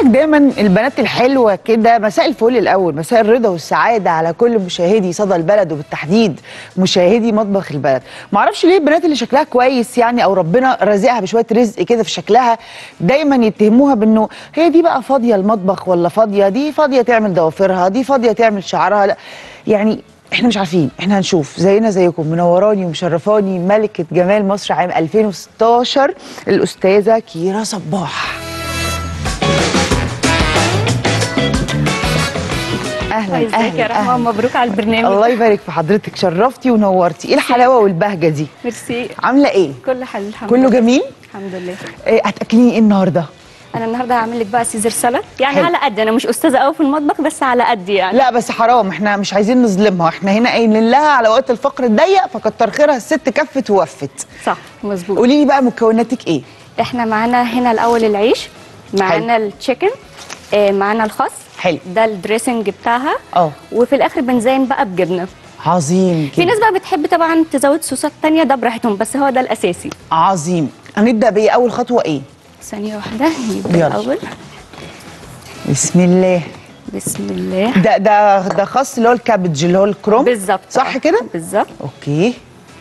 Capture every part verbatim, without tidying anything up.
لك دايما البنات الحلوه كده. مساء الفل الاول، مساء الرضا والسعاده على كل مشاهدي صدى البلد، وبالتحديد مشاهدي مطبخ البلد. معرفش ليه البنات اللي شكلها كويس يعني، او ربنا رازقها بشويه رزق كده في شكلها، دايما يتهموها بانه هي دي بقى فاضيه المطبخ، ولا فاضيه دي فاضيه تعمل ضوافرها، دي فاضيه تعمل شعرها. لا يعني احنا مش عارفين، احنا هنشوف. زينا زيكم، منوراني ومشرفاني ملكه جمال مصر عام ألفين وستاشر الاستاذه كيرا صباح. اهلا ازيك اهلا يا رحمه، مبروك على البرنامج. الله يبارك في حضرتك، شرفتي ونورتي. ايه الحلاوه والبهجه دي؟ ميرسي. عامله ايه؟ كل حل الحمد كله لله. جميل؟ الحمد لله. إيه هتاكليني ايه النهارده؟ انا النهارده هعمل لك بقى سيزر سالاد، يعني حلو. على قد، انا مش استاذه قوي في المطبخ بس على قد يعني. لا بس حرام، احنا مش عايزين نظلمها، احنا هنا قايلين لها على وقت الفقر الضيق، فكتر خيرها الست كفت ووفت. صح مظبوط. قولي لي بقى مكوناتك ايه؟ احنا معانا هنا الاول العيش، معانا التشيكن، آه معانا الخس. حلو. ده الدريسنج بتاعها. اه وفي الاخر بنزين بقى بجبنه. عظيم كده. في ناس بقى بتحب طبعا تزود صوصات تانية، ده براحتهم، بس هو ده الاساسي. عظيم. هنبدا بايه؟ اول خطوه ايه؟ ثانيه واحده نبدا يلا. الاول. بسم الله. بسم الله. ده ده ده خاص اللي هو الكابج اللي هو الكروم، بالظبط. صح كده؟ بالظبط. اوكي.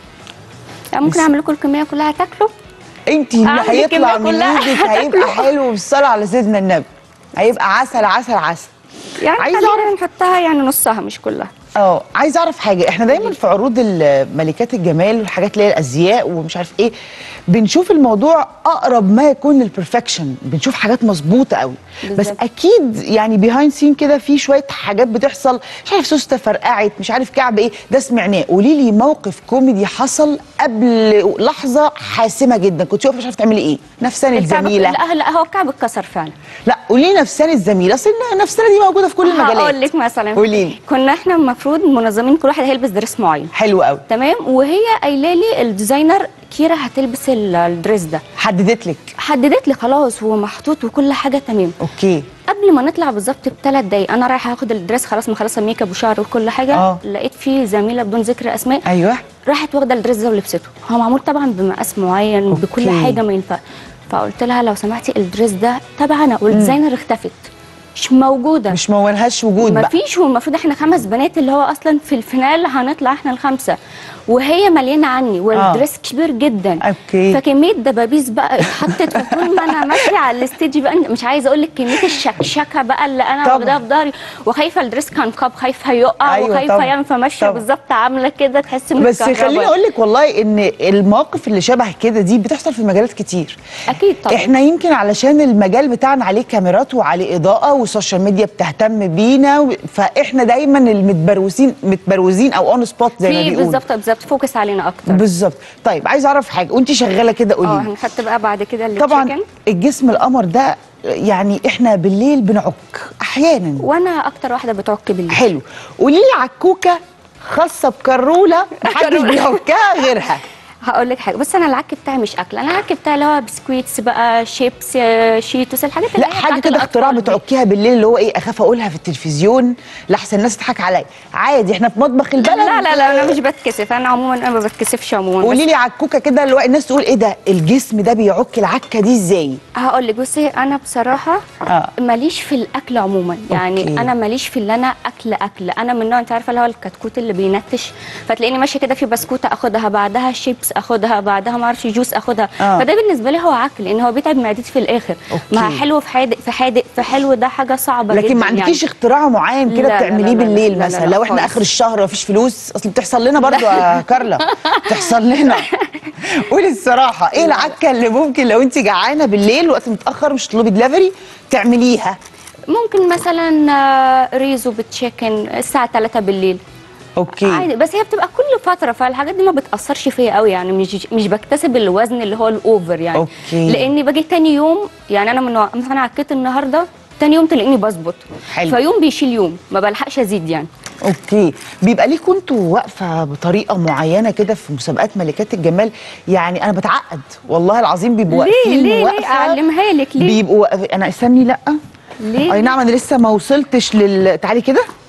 يعني ممكن بس- اعمل لكم الكميه كلها تاكلوا. انت اللي أعمل هيطلع الكمية من كلها. ايدك هيبقى حلو بالصلاه على سيدنا النبي، هيبقى عسل عسل عسل. يعني عايزة خلينا نحطها يعني نصها مش كلها. اه عايزه اعرف حاجه. احنا دايما في عروض ملكات الجمال والحاجات اللي هي الازياء ومش عارف ايه، بنشوف الموضوع اقرب ما يكون للبرفكشن، بنشوف حاجات مظبوطه قوي. بس بالظبط. اكيد يعني بيهايند سين كده في شويه حاجات بتحصل، مش عارف سوسته فرقعت، مش عارف كعب ايه، ده سمعناه. قولي لي موقف كوميدي حصل قبل لحظه حاسمه جدا، كنت واقفه مش عارفه تعملي ايه. نفسان الكعب، الزميله. لا لا هو الكعب اتكسر فعلا. لا قولي لي نفسان الزميله، اصل نفسنا دي موجوده في كل المجالات. هقول لك مثلا، قولي لي. كنا احنا المفروض منظمين كل واحد هيلبس دريس معين. حلو قوي. تمام. وهي قايله لي الديزاينر كيرا هتلبس ال- الدريس ده، حددت لك؟ حددت لي خلاص ومحطوط وكل حاجه تمام. اوكي. قبل ما نطلع بالظبط بثلاث دقايق انا رايحه اخد الدريس، خلاص مخلصه ميك اب وشعر وكل حاجه. آه. لقيت في زميله بدون ذكر اسماء ايوه. راحت واخده الدريس ده ولبسته. هو معمول طبعا بمقاس معين، أوكي. بكل حاجه ما ينفع. فقلت لها لو سمحتي الدريس ده تبعنا، والديزاينر اختفت مش موجوده، مش مولهاش وجود بقى. مفيش. والمفروض احنا خمس بنات، اللي هو اصلا في الفينال هنطلع احنا الخمسه، وهي مليانه عني والدريس آه. كبير جدا. اوكي. فكميه دبابيس بقى اتحطت، فطول ما انا ماشيه على الستيج بقى مش عايزه اقول لك كميه الشكشكه بقى اللي انا واخداها في ظهري، وخايفه الدريس كان كاب، خايفه يقع. أيوة وخايفه طبعًا. يعني، فماشيه بالظبط عامله كده تحس ان بس خليني اقول لك والله ان المواقف اللي شبه كده دي بتحصل في مجالات كتير. اكيد طبعا. احنا يمكن علشان المجال بتاعنا عليه كاميرات وعليه اضاءه والسوشيال ميديا بتهتم بينا، و... فاحنا دايما المتبروزين متبروزين او اون سبوت زي ما في بيقولوا. بالظبط بالظبط فوكس علينا اكتر. بالظبط. طيب عايزه اعرف حاجه وانت شغاله كده، قولي اه لي. هنحط بقى بعد كده طبعا التشيكن. الجسم القمر ده يعني احنا بالليل بنعك احيانا، وانا اكتر واحده بتعك بالليل. حلو. قولي لي عكوكه خاصه بكروله محدش بيعكها غيرها. هقول لك حاجه، بس انا العك بتاعي مش اكل، انا العك بتاعي اللي هو بسكويتس بقى، شيبس، شيتوس، الحاجات اللي لا هي حاجه بتاعت كده اختراع الأطفال دي. بتعكيها بالليل، اللي هو ايه، اخاف اقولها في التلفزيون لحسن الناس تضحك عليا. عادي احنا في مطبخ البلد. لا لا لا انا مش بتكسف، انا عموما انا ما بتكسفش عموما. قولي لي عكوكه كده اللي هو الناس تقول ايه ده، الجسم ده بيعك العكه دي ازاي؟ هقول لك بصي، انا بصراحه آه. ماليش في الاكل عموما، يعني أوكي. انا ماليش في اللي انا اكل اكل انا من نوع انت عارفه اللي هو الكتكوت اللي بينتش، فتلاقيني ماشيه كده في بسكوته اخدها، بعدها شيبس اخدها، بعدها ما اعرفش جوس اخدها. آه. فده بالنسبه لي هو عك، لان هو بيتعب معدتي في الاخر. أوكي. مع حلو في حادق في حادق في حلو، ده حاجه صعبه جدا. لكن ما عندكيش يعني. اختراع معين كده لا لا بتعمليه لا لا بالليل لا لا مثلا لا لو احنا خالص. اخر الشهر مفيش فلوس؟ اصل بتحصل لنا برضو يا كارلا، بتحصل لنا. قولي الصراحه، ايه العكه اللي ممكن لو انت جعانه بالليل وقت متاخر مش تطلبي دليفري تعمليها؟ ممكن مثلا آه، ريزو بالتشيكن الساعه ثلاثة بالليل. اوكي. عادي، بس هي بتبقى كل فتره، فالحاجات دي ما بتاثرش فيا قوي، يعني مش مش بكتسب الوزن اللي هو الاوفر يعني. أوكي. لاني باجي تاني يوم، يعني انا من نوع مثلا عكيت النهارده، تاني يوم تلاقيني بظبط. حلو. فيوم بيشيل يوم، ما بلحقش ازيد يعني. اوكي. بيبقى ليكوا انتوا واقفه بطريقه معينه كده في مسابقات ملكات الجمال؟ يعني انا بتعقد والله العظيم، بيبقوا ليه واقفين ليه واقفه ليه اعلمها لك ليه؟ بيبقوا واقف... انا استني. لا ليه؟ اي نعم انا لسه ما وصلتش لل، تعالي كده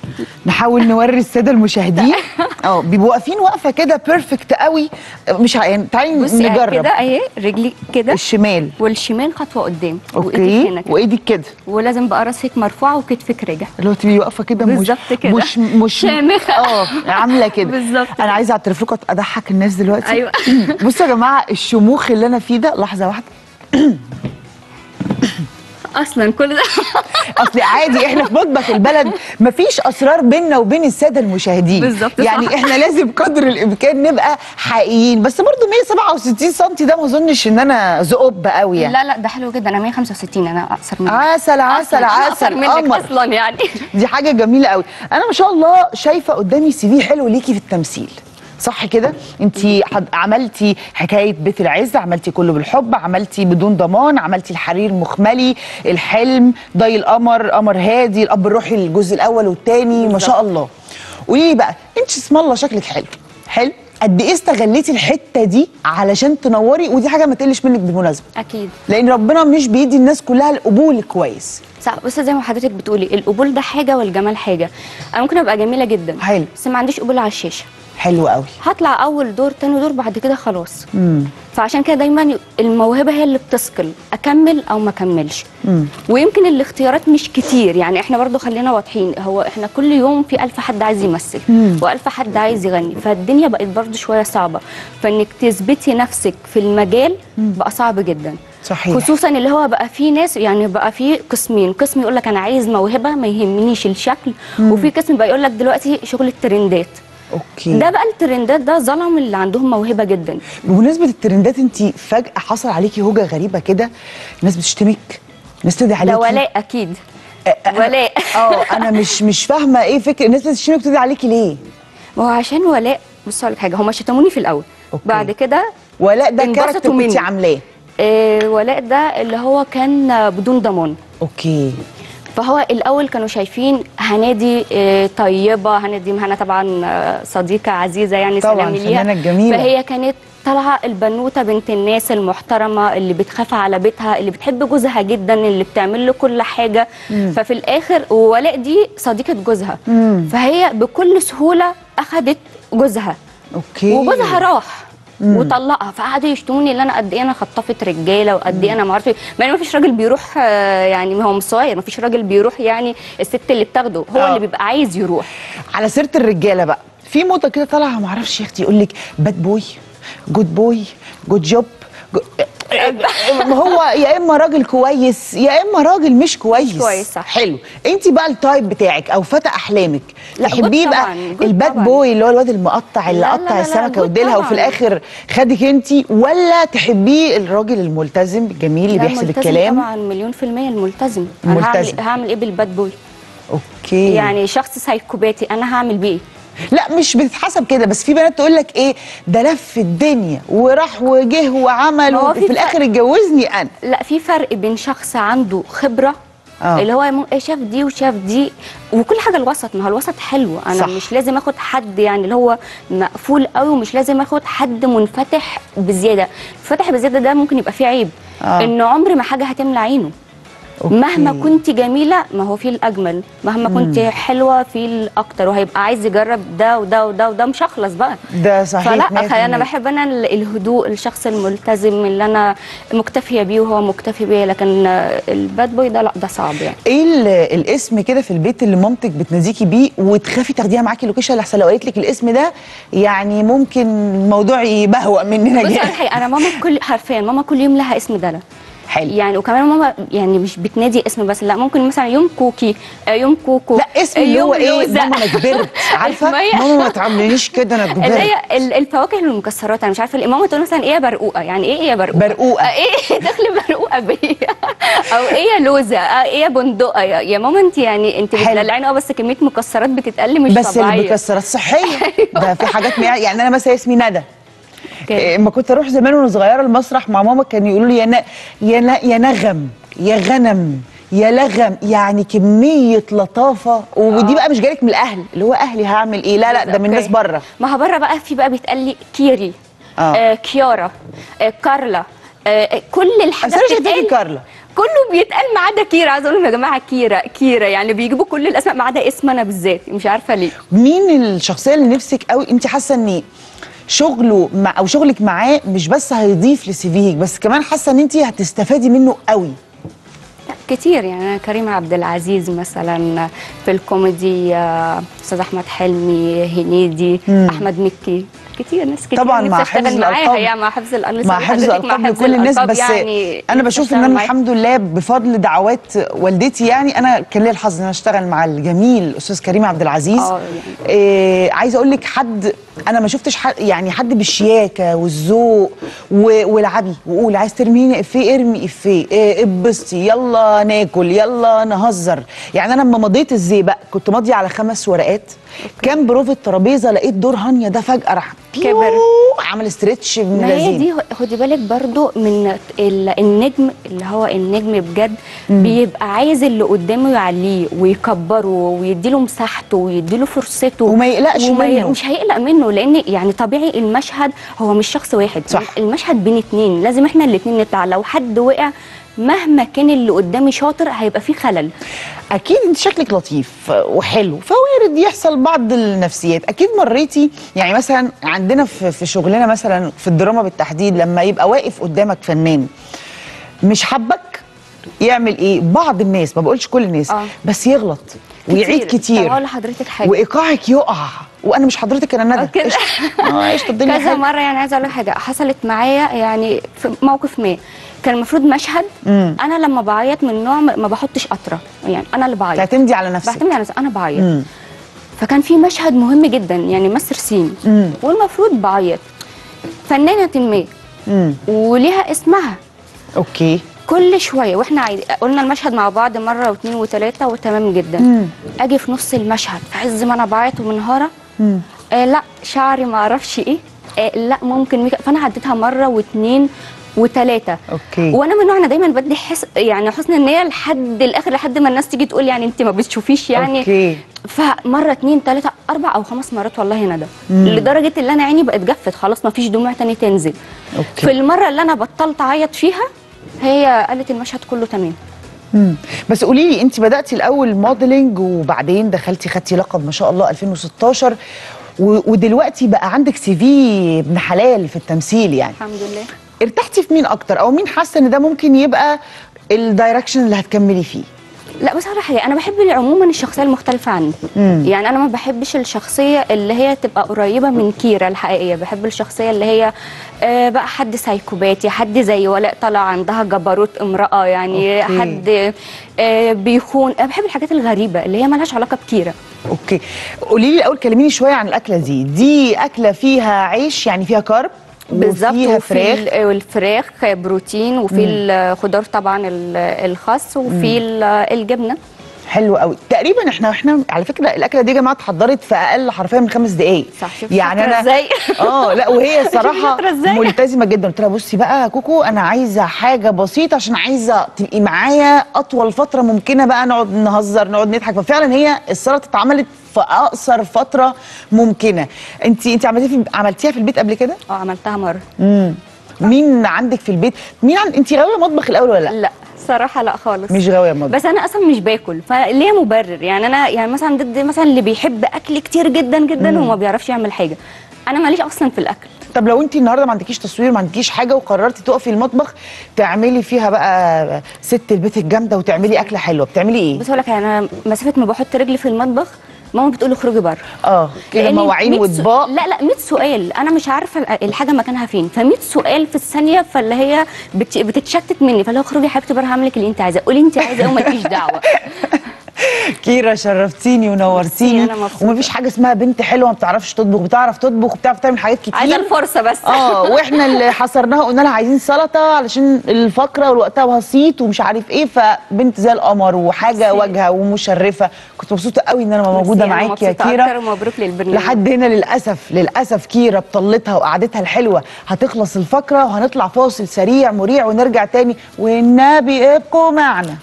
نحاول نوري الساده المشاهدين. اه بيبقوا واقفين وقفه كده بيرفكت قوي، مش ع- يعني تعالي بصي نجرب. كده اهي، رجلي كده الشمال، والشمال خطوه قدام، وايدك اوكي، هنا كده، وايدك كده، ولازم بقى راسك مرفوعه وكتفك راجع. اللي هو تبقي واقفه كده مش بالظبط كده. مش مش شامخة. اه عامله كده بالظبط كده. انا عايزه اعترف لكم اضحك الناس دلوقتي. أيوة. بصوا يا جماعه الشموخ اللي انا فيه ده، لحظه واحده. اصلا كل ده اصل عادي احنا في مطبخ البلد مفيش اسرار بيننا وبين الساده المشاهدين. بالظبط، يعني صح. احنا لازم قدر الامكان نبقى حقيقيين، بس برضو مية وسبعة وستين سم ده ما اظنش ان انا زقب قوي يعني. لا لا ده حلو جدا، انا مية وخمسة وستين، انا اقصر منك. عسل عسل أصلاً أنا أقصر عسل منك قمر. اصلا يعني. دي حاجه جميله قوي. انا ما شاء الله شايفه قدامي سي في حلو ليكي في التمثيل، صح كده؟ انت عملتي حكايه بيت العز، عملتي كله بالحب، عملتي بدون ضمان، عملتي الحرير مخملي، الحلم، ضي القمر، قمر هادي، الاب الروحي للجزء الاول والثاني، ما شاء الله. قولي لي بقى، انت اسم الله شكلك حلو حلو، قد ايه استغليتي الحته دي علشان تنوري؟ ودي حاجه ما تقلش منك بالمناسبه، اكيد، لان ربنا مش بيدي الناس كلها القبول الكويس. صح. بس زي ما حضرتك بتقولي، القبول ده حاجه والجمال حاجه. انا ممكن ابقى جميله جدا حلو، بس ما عنديش قبول على الشاشه. حلو قوي. هطلع اول دور تاني دور بعد كده خلاص. امم فعشان كده دايما الموهبه هي اللي بتثقل، اكمل او ما اكملش. ويمكن الاختيارات مش كتير، يعني احنا برضو خلينا واضحين، هو احنا كل يوم في ألف حد عايز يمثل مم. وألف حد عايز يغني، فالدنيا بقت برضو شويه صعبه، فانك تثبتي نفسك في المجال مم. بقى صعب جدا. صحيح. خصوصا اللي هو بقى في ناس، يعني بقى في قسمين، قسم يقول لك انا عايز موهبه ما يهمنيش الشكل، مم. وفي قسم بقى يقول لك دلوقتي شغل الترندات. اوكي. ده بقى الترندات ده ظلم اللي عندهم موهبه جدا. بمناسبه الترندات، انت فجاه حصل عليكي هوجه غريبه كده، الناس بتشتمك، الناس تدعي عليكي. ده ولاء اكيد. أه ولاء. اه انا مش مش فاهمه ايه فكره الناس بتشتمك وتدعي عليكي ليه؟ ما هو عشان ولاء، بصوا لك حاجه، هم شتموني في الاول. أوكي. بعد كده ولاء ده كاركتر كنت عاملاه. آه ولاء ده اللي هو كان بدون ضمان. اوكي. فهو الاول كانوا شايفين هنادي طيبه، هنادي مهنا طبعا صديقه عزيزه يعني، سلام ليها، الجميلة. فهي كانت طالعه البنوته بنت الناس المحترمه اللي بتخاف على بيتها، اللي بتحب جوزها جدا، اللي بتعمل له كل حاجه. مم. ففي الاخر ولاء دي صديقه جوزها. مم. فهي بكل سهوله اخذت جوزها. اوكي. وجوزها راح مم. وطلقها، فقعدوا يشتموني اللي انا قد ايه انا خطفت رجاله، وقد ايه انا ما اعرفش، مع ان ما فيش راجل بيروح، يعني ما هو مش صغير، ما فيش راجل بيروح، يعني الست اللي بتاخده هو أوه. اللي بيبقى عايز يروح. على سيره الرجاله بقى، في موضه كده طالعه ما اعرفش يا اختي، يقول لك باد بوي، جود بوي، جود جوب، هو يا اما راجل كويس يا اما راجل مش كويس. مش كويس، صح. حلو. انت بقى التايب بتاعك او فتى احلامك تحبيه بقى الباد بوي اللي هو الواد المقطع اللي قطع السمكه وديلها وفي الاخر خدك انت، ولا تحبيه الراجل الملتزم الجميل اللي بيحسب الكلام؟ طبعا مليون في الميه الملتزم. ملتزم. انا هعمل, هعمل ايه بالباد بوي؟ اوكي. يعني شخص سايكوباتي انا هعمل بيه؟ لا مش بتتحسب كده، بس في بنات تقول لك ايه ده لف الدنيا وراح وجه وعمل وفي الاخر اتجوزني انا. لا، في فرق بين شخص عنده خبره أوه. اللي هو شاف دي وشاف دي وكل حاجه الوسط، ما هو الوسط حلو. انا صح. مش لازم اخد حد يعني اللي هو مقفول قوي، ومش لازم اخد حد منفتح بزياده. منفتح بزياده ده ممكن يبقى فيه عيب، أوه. ان عمر ما حاجه هتملى عينه. أوكي. مهما كنت جميله ما هو في الاجمل، مهما كنت مم. حلوه في الاكتر، وهيبقى عايز يجرب ده وده وده وده، مش هخلص بقى. ده صحيح. فلا، انا بحب انا الهدوء، الشخص الملتزم اللي انا مكتفيه بيه وهو مكتفي بيه، لكن الباد بوي ده لا، ده صعب يعني. ايه الاسم كده في البيت اللي مامتك بتناديكي بيه وتخافي تاخديها معاكي لوكيشن لحسن لو قالت لك الاسم ده يعني ممكن الموضوع يبهوأ مننا جامد؟ بصي انا ماما كل حرفيا ماما كل يوم لها اسم دلع. حلو. يعني وكمان ماما يعني مش بتنادي اسم بس، لا، ممكن مثلا يوم كوكي، يوم كوكو، لا اسم اللي هو ايه، ماما انا كبرت، عارفه ماما ما تعاملنيش كده انا كبرت. اللي هي الفواكه والمكسرات، انا مش عارفه ماما تقول مثلا ايه يا برقوقه، يعني ايه يا برقوقه؟ برقوقه ايه دخل برقوقه بيا؟ او ايه يا لوزه، ايه يا بندقه؟ يا ماما انت يعني انت بتدلعيني اه، بس كميه مكسرات بتتقل مش بس طبيعيه. بس المكسرات صحيه. ده في حاجات يعني انا مثلا اسمي ندى، لما كنت اروح زمان وانا صغيره المسرح مع ماما كانوا يقولوا لي يا ن... يا ن... يا نغم، يا غنم، يا لغم، يعني كميه لطافه. ودي بقى مش جايلك من الاهل، اللي هو اهلي هعمل ايه، لا لا ده من الناس بره. ما هو بره بقى في بقى بيتقال لي كيري، آه. آه كيارا، آه كارلا، آه كل الحاجات بتتقال. كارلا كله بيتقال ما عدا كيرا. عايزه اقول لهم يا جماعه كيرا كيرا، يعني بيجيبوا كل الاسماء ما عدا اسم انا بالذات، مش عارفه ليه. مين الشخصيه اللي نفسك قوي انت حاسه ان شغله مع او شغلك معاه مش بس هيضيف لسي فيك، بس كمان حاسه ان انت هتستفادي منه قوي؟ كتير يعني. أنا كريم عبد العزيز مثلا في الكوميدي، استاذ احمد حلمي، هنيدي، مم. احمد مكي، كتير ناس كتير طبعا مع حفظ الالقاب، يعني مع حفظ الالقاب مع حفظ الالقاب لكل الناس. بس يعني انا بشوف ان انا الحمد لله بفضل دعوات والدتي يعني انا كان لي الحظ ان انا اشتغل مع الجميل الاستاذ كريم عبد العزيز. اه يعني إيه عايزه اقول لك حد انا ما شفتش حد يعني حد بالشياكه والذوق والعبي وقول عايز ترميني افيه ارمي افيه اتبسطي يلا ناكل يلا نهزر. يعني انا لما مضيت الزيبق كنت ماضيه على خمس ورقات. أوكي. كان بروفة ترابيزه لقيت دور هانيا ده فجاه راح كبر عمل استرتش ابن لذيذ. ما هي لذيذ. دي خدي بالك برضو من النجم اللي هو النجم بجد. مم. بيبقى عايز اللي قدامه يعليه ويكبره ويديله مساحته ويديله فرصته وما يقلقش وما منه. مش هيقلق منه، لان يعني طبيعي المشهد هو مش شخص واحد. صح. المشهد بين اتنين، لازم احنا الاتنين نطلع. لو حد وقع مهما كان اللي قدامي شاطر هيبقى فيه خلل. اكيد انت شكلك لطيف وحلو فوارد يحصل بعض النفسيات. اكيد مريتي يعني مثلا عندنا في في شغلنا مثلا في الدراما بالتحديد لما يبقى واقف قدامك فنان مش حبك يعمل ايه؟ بعض الناس ما بقولش كل الناس آه. بس يغلط ويعيد كتير. طب لحضرتك حاجه وايقاعك يقع وانا مش حضرتك انا ندى كده اه ايش الدنيا كذا مره. يعني عايزه اقول لك حاجه حصلت معايا يعني في موقف ما. كان المفروض مشهد مم. انا لما بعيط من نوع ما بحطش قطره، يعني انا اللي بعيط. تعتمدي على نفسك؟ بعتمد على نفسي، انا بعيط. مم. فكان في مشهد مهم جدا يعني مصر سين مم. والمفروض بعيط فنانه ما مم. وليها اسمها. اوكي. كل شويه واحنا عايز... قلنا المشهد مع بعض مره واثنين وثلاثه وتمام جدا. مم. اجي في نص المشهد في عز ما انا بعيط ومنهاره آه لا شعري ما اعرفش ايه آه لا ممكن ميك... فانا عديتها مره واثنين وثلاثه. اوكي. وانا من نوع انا دايما بدي حس يعني حسن النيه لحد الاخر لحد ما الناس تيجي تقول يعني انت ما بتشوفيش يعني. اوكي. فمره اثنين ثلاثه اربع او خمس مرات والله ندى لدرجه ان انا عيني بقت جفت خلاص ما فيش دموع تاني تنزل. اوكي. في المره اللي انا بطلت اعيط فيها هي قالت المشهد كله تمام. امم بس قولي لي انت بداتي الاول موديلنج وبعدين دخلتي خدتي لقب ما شاء الله ألفين وستاشر ودلوقتي بقى عندك سي في ابن حلال في التمثيل يعني. الحمد لله. ارتحتي في مين اكتر او مين حاسه ان ده ممكن يبقى الدايركشن اللي هتكملي فيه؟ لا بس على حاجه انا بحب عموما الشخصيه المختلفه عني. مم. يعني انا ما بحبش الشخصيه اللي هي تبقى قريبه من كيرا الحقيقيه. بحب الشخصيه اللي هي آه بقى حد سايكوباتي، حد زي ولاء طلع عندها جبروت امراه يعني. أوكي. حد آه بيخون. انا بحب الحاجات الغريبه اللي هي مالهاش علاقه بكيرا. اوكي. قولي لي الاول كلميني شويه عن الاكله دي. دي اكله فيها عيش يعني فيها كارب بالظبط وفيها فراخ والفراخ بروتين وفي الخضار طبعا الخس وفي الجبنه. حلو قوي. تقريبا احنا احنا على فكره الاكله دي يا جماعه اتحضرت في اقل حرفيا من خمس دقائق. صح. شوف يعني انا ازاي اه لا وهي الصراحه ملتزمه جدا. قلت لها بصي بقى يا كوكو انا عايزه حاجه بسيطه عشان عايزه تبقي معايا اطول فتره ممكنه بقى نقعد نهزر نقعد نضحك. ففعلا هي السلطه اتعملت في اقصر فتره ممكنه. انت انت عملتيها في عملتيها في البيت قبل كده؟ اه عملتها مره. امم مين عندك في البيت؟ مين عند... انت غاويه مطبخ الاول ولا لا؟ لا صراحه لا خالص. مش غاويه مطبخ. بس انا اصلا مش باكل فليه مبرر. يعني انا يعني مثلا ضد مثلا اللي بيحب اكل كتير جدا جدا وما بيعرفش يعمل حاجه. انا ماليش اصلا في الاكل. طب لو انت النهارده ما عندكيش تصوير ما عندكيش حاجه وقررتي تقفي المطبخ تعملي فيها بقى ست البيت الجامده وتعملي اكله حلوه بتعملي ايه؟ بس اقول لك انا مسافه ما بحط رجلي في المطبخ ماما بتقول لي اخرجي بره. اه كده مواعين واطباق. لا لا مية سؤال انا مش عارفه الحاجه مكانها فين فمية سؤال في الثانيه فاللي هي بت... بتتشتت مني فلو اخرجي يا حبيبتي بره هعمل لك اللي انت عايزاه. قولي انت عايزه ايه ومالكيش دعوه. كيرا شرفتيني ونورتيني. ومفيش حاجه اسمها بنت حلوه ما بتعرفش تطبخ. بتعرف تطبخ وبتعرف تعمل حاجات كتير. عايزه الفرصه بس. اه واحنا اللي حصرناها قلنا لها عايزين سلطه علشان الفقره ووقتها بسيط ومش عارف ايه. فبنت زي القمر وحاجه واجهه ومشرفه. كنت مبسوطه قوي ان انا موجوده معاكي يا كيرا. ومبروك للبرنامج. لحد هنا للاسف للاسف كيرا بطلتها وقعدتها الحلوه هتخلص الفقره وهنطلع فاصل سريع مريع ونرجع تاني والنبي ابقوا معنا.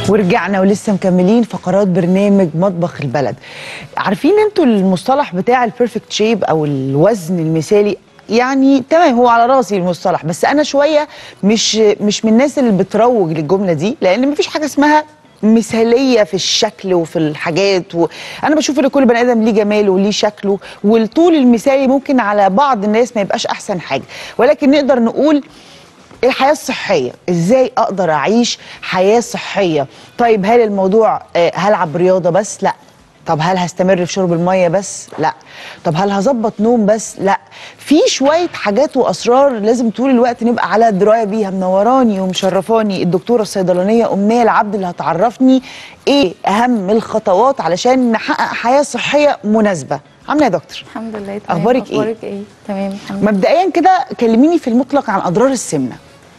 ورجعنا ولسه مكملين فقرات برنامج مطبخ البلد. عارفين انتوا المصطلح بتاع البيرفكت شيب او الوزن المثالي؟ يعني تمام، هو على راسي المصطلح، بس انا شويه مش مش من الناس اللي بتروج للجمله دي، لان مفيش حاجه اسمها مثاليه في الشكل وفي الحاجات. وانا بشوف ان كل بني ادم ليه جماله وليه شكله، والطول المثالي ممكن على بعض الناس ما يبقاش احسن حاجه، ولكن نقدر نقول الحياة الصحية، ازاي اقدر اعيش حياة صحية. طيب هل الموضوع آه هلعب رياضة بس؟ لا. طب هل هستمر في شرب المية بس؟ لا. طب هل هظبط نوم بس؟ لا. في شوية حاجات واسرار لازم طول الوقت نبقى على دراية بيها. منوراني ومشرفاني الدكتورة الصيدلانية أمنية العبد اللي هتعرفني ايه اهم الخطوات علشان نحقق حياة صحية مناسبة. عامله يا دكتور؟ الحمد لله تمام. اخبارك ايه؟ اخبارك ايه؟ تمام الحمد لله. مبدئيا كده كلميني في المطلق عن اضرار السمنه.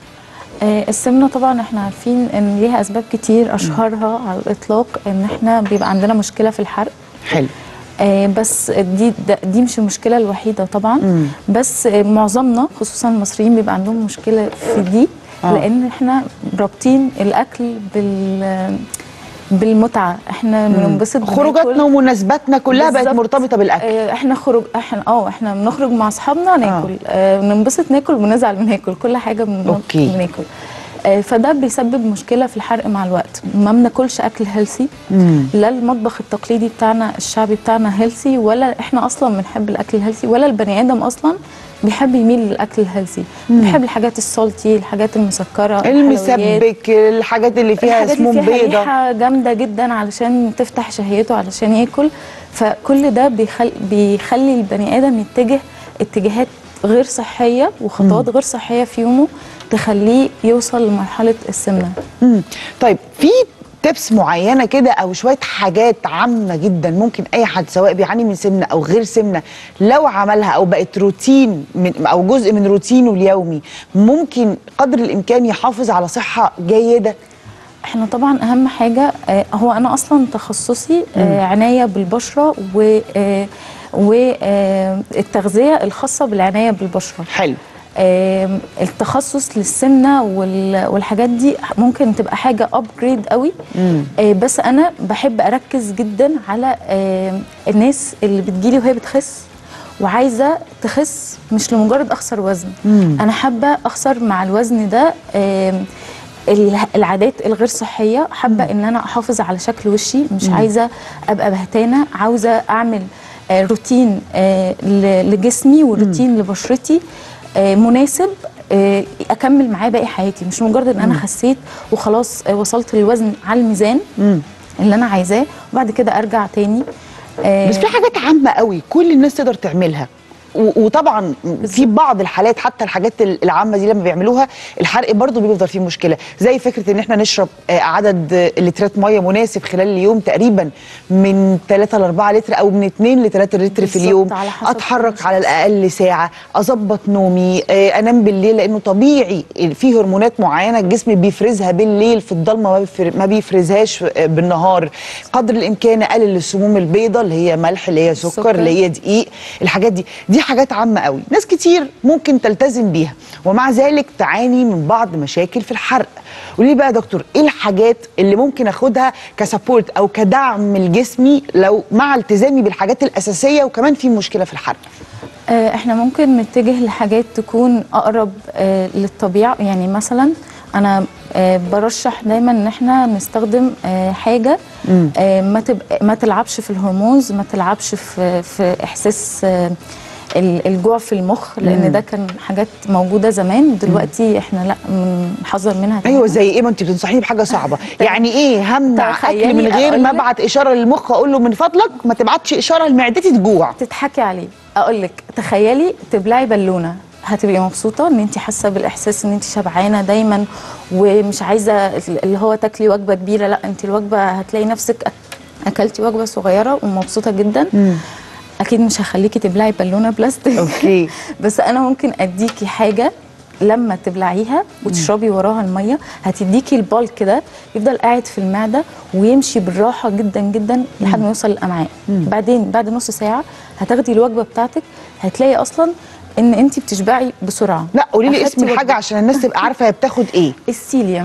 آه السمنه طبعا احنا عارفين ان ليها اسباب كتير، اشهرها على الاطلاق ان احنا بيبقى عندنا مشكله في الحرق. حلو. آه بس دي دي مش المشكله الوحيده طبعا. مم. بس آه معظمنا خصوصا المصريين بيبقى عندهم مشكله في دي. آه. لان احنا رابطين الاكل بال بالمتعه، احنا بننبسط خروجاتنا ومناسباتنا كلها بقت مرتبطه بالاكل. اه احنا خروج احنا اه احنا بنخرج مع اصحابنا ناكل، اه بننبسط ناكل، بنزعل بناكل، كل حاجه بناكل. اه فده بيسبب مشكله في الحرق مع الوقت. ما بناكلش اكل هيلثي، لا المطبخ التقليدي بتاعنا الشعبي بتاعنا هيلثي، ولا احنا اصلا بنحب الاكل الهيلثي، ولا البني ادم اصلا بيحب يميل للاكل الهيلثي. بيحب الحاجات السالتي، الحاجات المسكره، المسبك، الحاجات اللي فيها سموم بيضاء، الحاجات اللي فيها ريحه جامده جدا علشان تفتح شهيته علشان ياكل. فكل ده بيخلي بيخلي البني ادم يتجه اتجاهات غير صحيه وخطوات مم. غير صحيه في يومه تخليه يوصل لمرحله السمنه. امم طيب في تبس معينه كده او شويه حاجات عامه جدا ممكن اي حد سواء بيعاني من سمنه او غير سمنه لو عملها او بقت روتين من او جزء من روتينه اليومي ممكن قدر الامكان يحافظ على صحه جيده؟ احنا طبعا اهم حاجه اه هو انا اصلا تخصصي اه عنايه بالبشره و اه والتغذيه الخاصه بالعنايه بالبشره. حلو. آه التخصص للسمنه والحاجات دي ممكن تبقى حاجه ابجريد قوي. آه بس انا بحب اركز جدا على آه الناس اللي بتجيلي وهي بتخس وعايزه تخس مش لمجرد اخسر وزن. مم. انا حابه اخسر مع الوزن ده آه العادات الغير صحيه، حابه ان انا احافظ على شكل وشي، مش مم. عايزه ابقى بهتانه، عاوزه اعمل آه روتين آه لجسمي وروتين مم. لبشرتي آه مناسب آه اكمل معاه باقي حياتي، مش مجرد ان انا خسيت وخلاص آه وصلت للوزن على الميزان مم. اللي انا عايزاه وبعد كده ارجع تاني. آه بس في حاجات عامه قوي كل الناس تقدر تعملها، وطبعا في بعض الحالات حتى الحاجات العامه دي لما بيعملوها الحرق برضه بيفضل فيه مشكله، زي فكره ان احنا نشرب عدد لترات ميه مناسب خلال اليوم تقريبا من ثلاثة ل أربعة لتر او من اثنين ل ثلاثة لتر في اليوم، اتحرك على الاقل ساعه، اظبط نومي، انام بالليل لانه طبيعي في هرمونات معينه الجسم بيفرزها بالليل في الضلمه ما بيفرزهاش بالنهار، قدر الامكان اقلل السموم البيضاء اللي هي ملح اللي هي سكر اللي هي دقيق، الحاجات دي دي حاجات عامة قوي ناس كتير ممكن تلتزم بيها ومع ذلك تعاني من بعض مشاكل في الحرق. قولي بقى يا دكتور ايه الحاجات اللي ممكن اخدها كسبورت او كدعم لجسمي لو مع التزامي بالحاجات الاساسية وكمان في مشكلة في الحرق؟ آه احنا ممكن نتجه لحاجات تكون اقرب آه للطبيعة، يعني مثلا انا آه برشح دايما ان احنا نستخدم آه حاجه آه ما ما تلعبش في الهرمونز، ما تلعبش في في احساس آه الجوع في المخ، لان مم. ده كان حاجات موجوده زمان، دلوقتي احنا لا بنحذر منها. ايوه زي ايه؟ ما انت بتنصحيني بحاجه صعبه يعني ايه همنع اكل من غير ما ابعت اشاره للمخ اقول له من فضلك ما تبعتش اشاره لمعدتي تجوع؟ تضحكي عليه. اقول لك تخيلي تبلعي بالونه، هتبقي مبسوطه ان انت حاسه بالاحساس ان انت شبعانه دايما ومش عايزه اللي هو تاكلي وجبه كبيره، لا انت الوجبه هتلاقي نفسك اكلتي وجبه صغيره ومبسوطه جدا. مم. اكيد مش هخليكي تبلعي بالونه بلاستيك. اوكي. بس انا ممكن اديكي حاجه لما تبلعيها وتشربي وراها الميه هتديكي البال كده يفضل قاعد في المعده ويمشي بالراحه جدا جدا لحد ما يوصل للامعاء. بعدين بعد نص ساعه هتاخدي الوجبه بتاعتك هتلاقي اصلا ان انت بتشبعي بسرعه. لا قولي لي اسم الحاجه عشان الناس تبقى عارفه هي بتاخد ايه. السيليوم.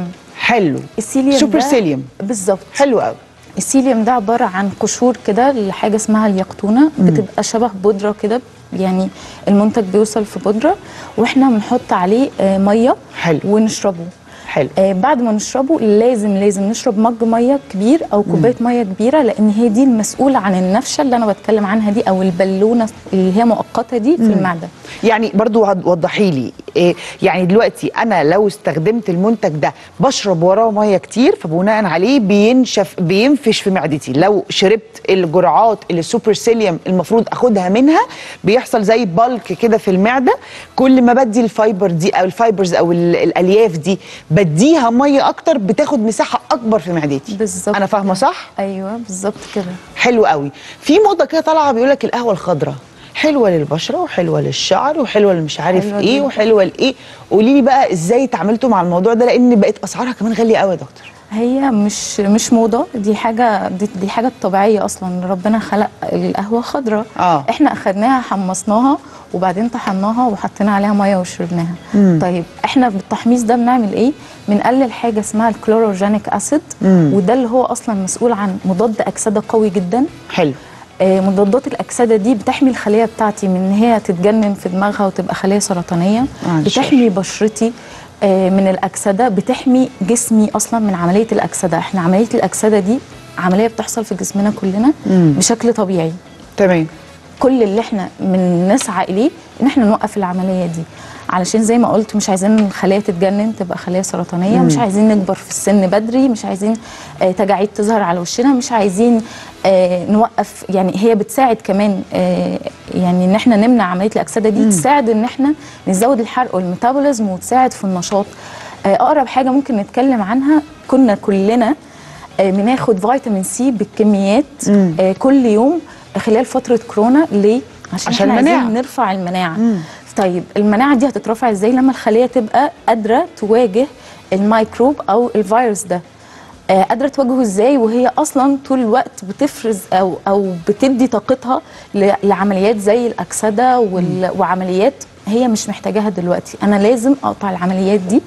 حلو. السيليوم سوبر ده سيليوم بالظبط. حلو قوي. السيليوم ده عباره عن قشور كده لحاجه اسمها اليقطونه، بتبقى شبه بودره كده، يعني المنتج بيوصل في بودره واحنا بنحط عليه آه ميه حلو ونشربه. حلو. آه بعد ما نشربه لازم لازم نشرب مج ميه كبير او كوبايه ميه كبيره، لان هي دي المسؤوله عن النفشه اللي انا بتكلم عنها دي، او البالونه اللي هي مؤقته دي في مم. المعده. يعني برضو وضحي لي إيه، يعني دلوقتي انا لو استخدمت المنتج ده بشرب وراه ميه كتير، فبناء عليه بينشف بينفش في معدتي. لو شربت الجرعات اللي السوبر سيليوم المفروض اخدها منها بيحصل زي بالك كده في المعده. كل ما بدي الفايبر دي او الفايبرز او الالياف دي بديها ميه اكتر، بتاخد مساحه اكبر في معدتي. بالظبط. انا فاهمه صح؟ ايوه بالظبط كده. حلو قوي. في موضه كده طالعه بيقول لك القهوه الخضراء حلوه للبشره وحلوه للشعر وحلوه مش عارف ايه وحلوه لايه. قولي لي بقى ازاي اتعاملتوا مع الموضوع ده، لان بقت اسعارها كمان غاليه قوي يا دكتور. هي مش مش موضه، دي حاجه دي, دي حاجه طبيعيه اصلا. ربنا خلق القهوه خضراء، آه. احنا اخدناها حمصناها وبعدين طحناها وحطينا عليها ميه وشربناها. مم. طيب احنا بالتحميص ده بنعمل ايه؟ بنقلل حاجه اسمها الكلوروجينيك اسيد، وده اللي هو اصلا مسؤول عن مضاد اكسده قوي جدا. حلو. آه مضادات الاكسده دي بتحمي الخليه بتاعتي من ان هي تتجنن في دماغها وتبقى خليه سرطانيه. آه بتحمي بشرتي آه من الاكسده، بتحمي جسمي اصلا من عمليه الاكسده. احنا عمليه الاكسده دي عمليه بتحصل في جسمنا كلنا مم. بشكل طبيعي. تمام. كل اللي احنا بنسعى اليه ان احنا نوقف العمليه دي، علشان زي ما قلت مش عايزين الخلايا تتجنن تبقى خلايا سرطانيه، مم. مش عايزين نكبر في السن بدري، مش عايزين آه تجاعيد تظهر على وشنا، مش عايزين آه نوقف. يعني هي بتساعد كمان آه يعني ان احنا نمنع عمليه الاكسده دي، مم. تساعد ان احنا نزود الحرق والميتابوليزم وتساعد في النشاط. آه اقرب حاجه ممكن نتكلم عنها، كنا كلنا آه بناخد فيتامين سي بالكميات آه كل يوم خلال فتره كورونا. ليه؟ عشان, عشان احنا المناعة. عايزين نرفع المناعه. مم. طيب المناعه دي هتترفع ازاي؟ لما الخليه تبقى قادره تواجه الميكروب او الفيروس ده. آه قادره تواجهه ازاي وهي اصلا طول الوقت بتفرز او او بتدي طاقتها لعمليات زي الاكسده وعمليات هي مش محتاجاها دلوقتي. انا لازم اقطع العمليات دي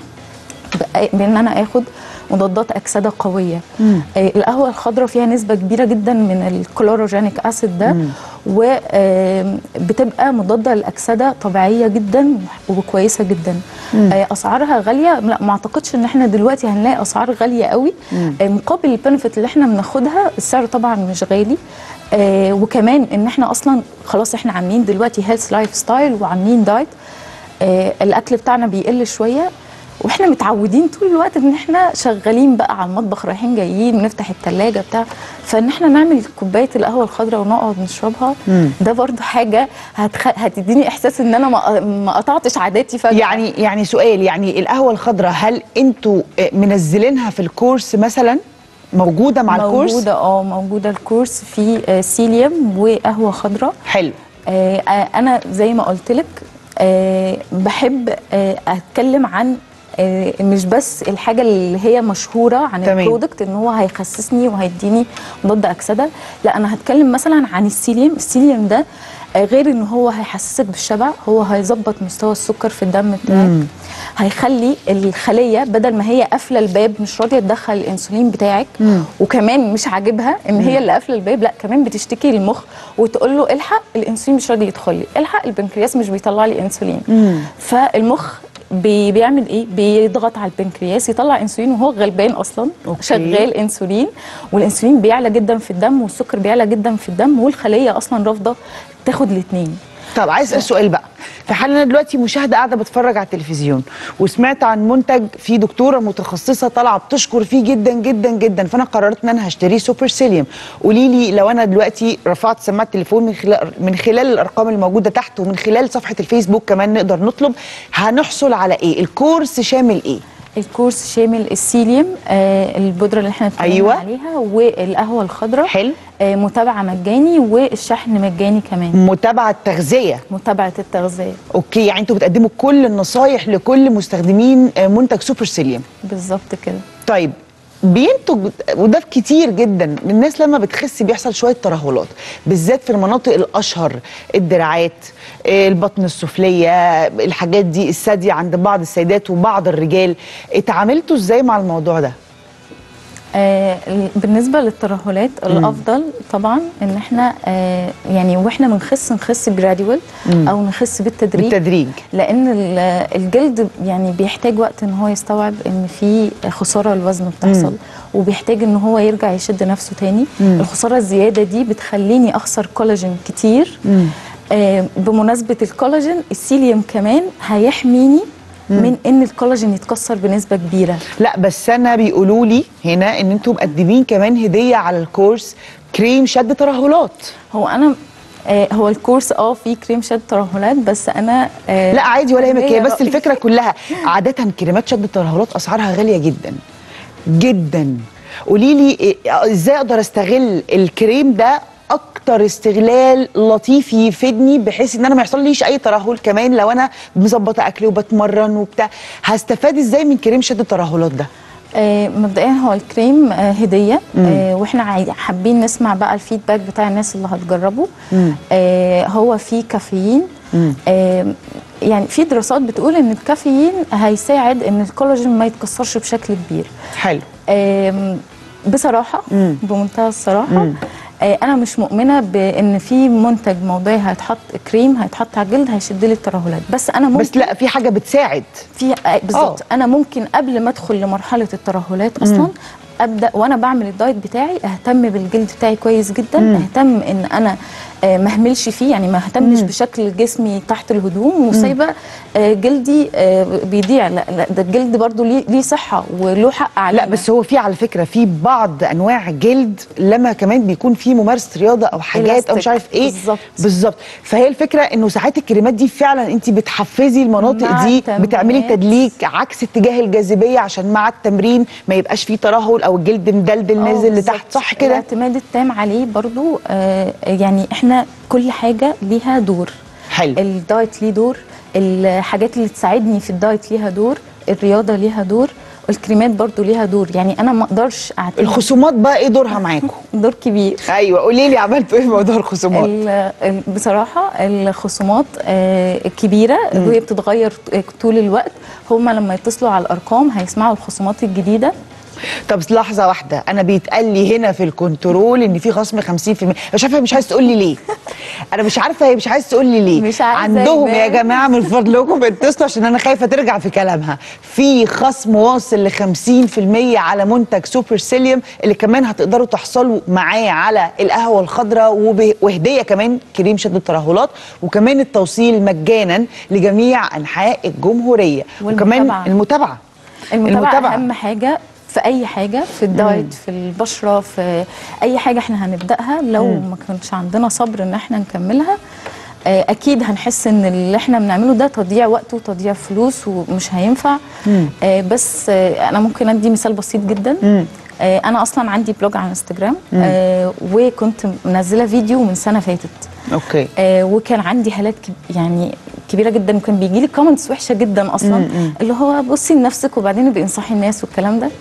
بان انا اخد مضادات اكسده قويه. آه القهوه الخضراء فيها نسبه كبيره جدا من الكلوروجينيك اسيد ده، وبتبقى مضاده للاكسده طبيعيه جدا وكويسه جدا. آه اسعارها غاليه؟ لا، ما اعتقدش ان احنا دلوقتي هنلاقي اسعار غاليه قوي. آه مقابل البنفيت اللي احنا بناخدها السعر طبعا مش غالي. آه وكمان ان احنا اصلا خلاص احنا عاملين دلوقتي هيلث لايف ستايل وعاملين دايت. آه الاكل بتاعنا بيقل شويه، واحنا متعودين طول الوقت ان احنا شغالين بقى على المطبخ رايحين جايين نفتح الثلاجه بتاع، فان احنا نعمل كوبايه القهوه الخضراء ونقعد نشربها. مم. ده برضو حاجه هتخ... هتديني احساس ان انا ما, ما قطعتش عاداتي فجاه. يعني يعني سؤال، يعني القهوه الخضراء هل انتوا منزلينها في الكورس مثلا؟ موجوده مع موجودة الكورس؟ موجوده اه موجوده الكورس في سيليوم وقهوه خضراء. حلو. آه انا زي ما قلت لك آه بحب آه اتكلم عن مش بس الحاجه اللي هي مشهوره عن تمام. البرودكت ان هو هيخسسني وهيديني مضاد اكسده. لا، انا هتكلم مثلا عن السيليوم. السيليوم ده غير ان هو هيحسسك بالشبع، هو هيظبط مستوى السكر في الدم بتاعك. مم. هيخلي الخليه بدل ما هي قافله الباب مش راضيه تدخل الانسولين بتاعك، مم. وكمان مش عاجبها ان مم. هي اللي قافله الباب، لا كمان بتشتكي للمخ وتقول له الحق الانسولين مش راضي يدخل لي، الحق البنكرياس مش بيطلع لي انسولين. مم. فالمخ بي بيعمل ايه؟ بيضغط على البنكرياس يطلع انسولين وهو غلبان اصلا. أوكي. شغال انسولين، والانسولين بيعلى جدا في الدم والسكر بيعلى جدا في الدم، والخليه اصلا رافضه تاخد الاثنين. طب عايز اسال سؤال بقى، في حال انا دلوقتي مشاهده قاعده بتفرج على التلفزيون وسمعت عن منتج فيه دكتوره متخصصه طالعه بتشكر فيه جدا جدا جدا، فانا قررت ان انا هشتريه سوبر سيليوم. قولي لي لو انا دلوقتي رفعت سماعه التليفون من خلال من خلال الارقام الموجوده تحت ومن خلال صفحه الفيسبوك كمان نقدر نطلب، هنحصل على ايه؟ الكورس شامل ايه؟ الكورس شامل السيليوم، آه البودره اللي احنا اتكلمنا أيوة. عليها، والقهوه الخضراء. حلو. آه متابعه مجاني، والشحن مجاني كمان. متابعه التغذيه. متابعه التغذيه. اوكي، يعني انتوا بتقدموا كل النصايح لكل مستخدمين منتج سوبر سيليوم. بالظبط كده. طيب بينتج، وده كتير جدا الناس لما بتخس بيحصل شويه ترهلات، بالذات في المناطق الاشهر، الدراعات، البطن السفليه، الحاجات دي، الثدي عند بعض السيدات وبعض الرجال. اتعاملتوا ازاي مع الموضوع ده؟ آه بالنسبه للترهلات الافضل طبعا ان احنا آه يعني واحنا بنخس نخس جراديوال او نخس بالتدريج بالتدريج لان الجلد يعني بيحتاج وقت ان هو يستوعب ان في خساره الوزن بتحصل، مم. وبيحتاج ان هو يرجع يشد نفسه تاني. مم. الخساره الزياده دي بتخليني اخسر كولاجين كتير. آه بمناسبه الكولاجين، السيليوم كمان هيحميني مم. من ان الكولاجين يتكسر بنسبه كبيره. لا بس انا بيقولوا لي هنا ان انتم مقدمين كمان هديه على الكورس، كريم شد ترهلات. هو انا آه هو الكورس اه فيه كريم شد ترهلات، بس انا آه لا عادي ولا يهمك، هي بس الفكره كلها عاده كريمات شد الترهلات اسعارها غاليه جدا جدا. قولي لي ازاي اقدر استغل الكريم ده اكتر استغلال لطيف يفيدني، بحيث ان انا ما يحصليش اي ترهل كمان لو انا مظبطه اكلي وبتمرن وبتاع. هستفاد ازاي من كريم شد الترهلات ده؟ آه مبدئيا هو الكريم آه هديه، آه واحنا حابين نسمع بقى الفيدباك بتاع الناس اللي هتجربه. آه هو فيه كافيين، آه يعني في دراسات بتقول ان الكافيين هيساعد ان الكولاجين ما يتكسرش بشكل كبير. حلو. آه بصراحه مم. بمنتهى الصراحه مم. انا مش مؤمنه بان في منتج موضعي هيتحط كريم هيتحط على الجلد هيشد لي الترهلات، بس انا ممكن بس لا في حاجه بتساعد في بالظبط. انا ممكن قبل ما ادخل لمرحله الترهلات اصلا مم. ابدا وانا بعمل الدايت بتاعي اهتم بالجلد بتاعي كويس جدا. مم. اهتم ان انا آه ما اهملش فيه، يعني ما اهتمش بشكل جسمي تحت الهدوم وسايبه آه جلدي آه بيضيع. لا, لا ده الجلد برضو ليه ليه صحه وله حق علينا. لا بس هو في على فكره في بعض انواع جلد لما كمان بيكون في ممارسه رياضه او حاجات او مش عارف ايه بالظبط بالظبط. فهي الفكره انه ساعات الكريمات دي فعلا انت بتحفزي المناطق دي، بتعملي تدليك عكس اتجاه الجاذبيه عشان مع التمرين ما يبقاش فيه ترهل او الجلد مدلدل نازل لتحت، صح كده؟ الاعتماد التام عليه برضو. آه يعني احنا كل حاجه ليها دور. حلو. الدايت ليه دور، الحاجات اللي تساعدني في الدايت ليها دور، الرياضه ليها دور، الكريمات برضو ليها دور. يعني انا ما اقدرش اعتمد. الخصومات بقى ايه دورها معاكم؟ دور كبير. ايوه قولي لي عملتوا ايه في موضوع الخصومات؟ بصراحه الخصومات آه كبيره وهي بتتغير طول الوقت. هم لما يتصلوا على الارقام هيسمعوا الخصومات الجديده. طب لحظه واحده، انا بيتقال لي هنا في الكنترول ان في خصم خمسين في المية، مش عارفه مش عايز تقول لي ليه. انا مش عارفه هي مش عايز تقول لي ليه. مش عندهم يا جماعه من فضلكم اتصلوا عشان انا خايفه ترجع في كلامها. في خصم واصل ل خمسين في المية على منتج سوبر سيليوم اللي كمان هتقدروا تحصلوا معاه على القهوه الخضراء، وهديه كمان كريم شد الترهلات، وكمان التوصيل مجانا لجميع انحاء الجمهوريه. وكمان المتابعه المتابعه, المتابعة اهم حاجه في اي حاجه، في الدايت، مم. في البشره، في اي حاجه احنا هنبداها. لو مم. ما كانش عندنا صبر ان احنا نكملها اكيد هنحس ان اللي احنا بنعمله ده تضييع وقت وتضييع فلوس ومش هينفع. آه بس آه انا ممكن ادي مثال بسيط جدا. مم. آه انا اصلا عندي بلوج على انستجرام، آه وكنت منزله فيديو من سنه فاتت. اوكي. آه وكان عندي هالات كب يعني كبيره جدا، وكان بيجي لي كومنتس وحشه جدا اصلا. مم. اللي هو بصي لنفسك وبعدين بانصحي الناس والكلام ده.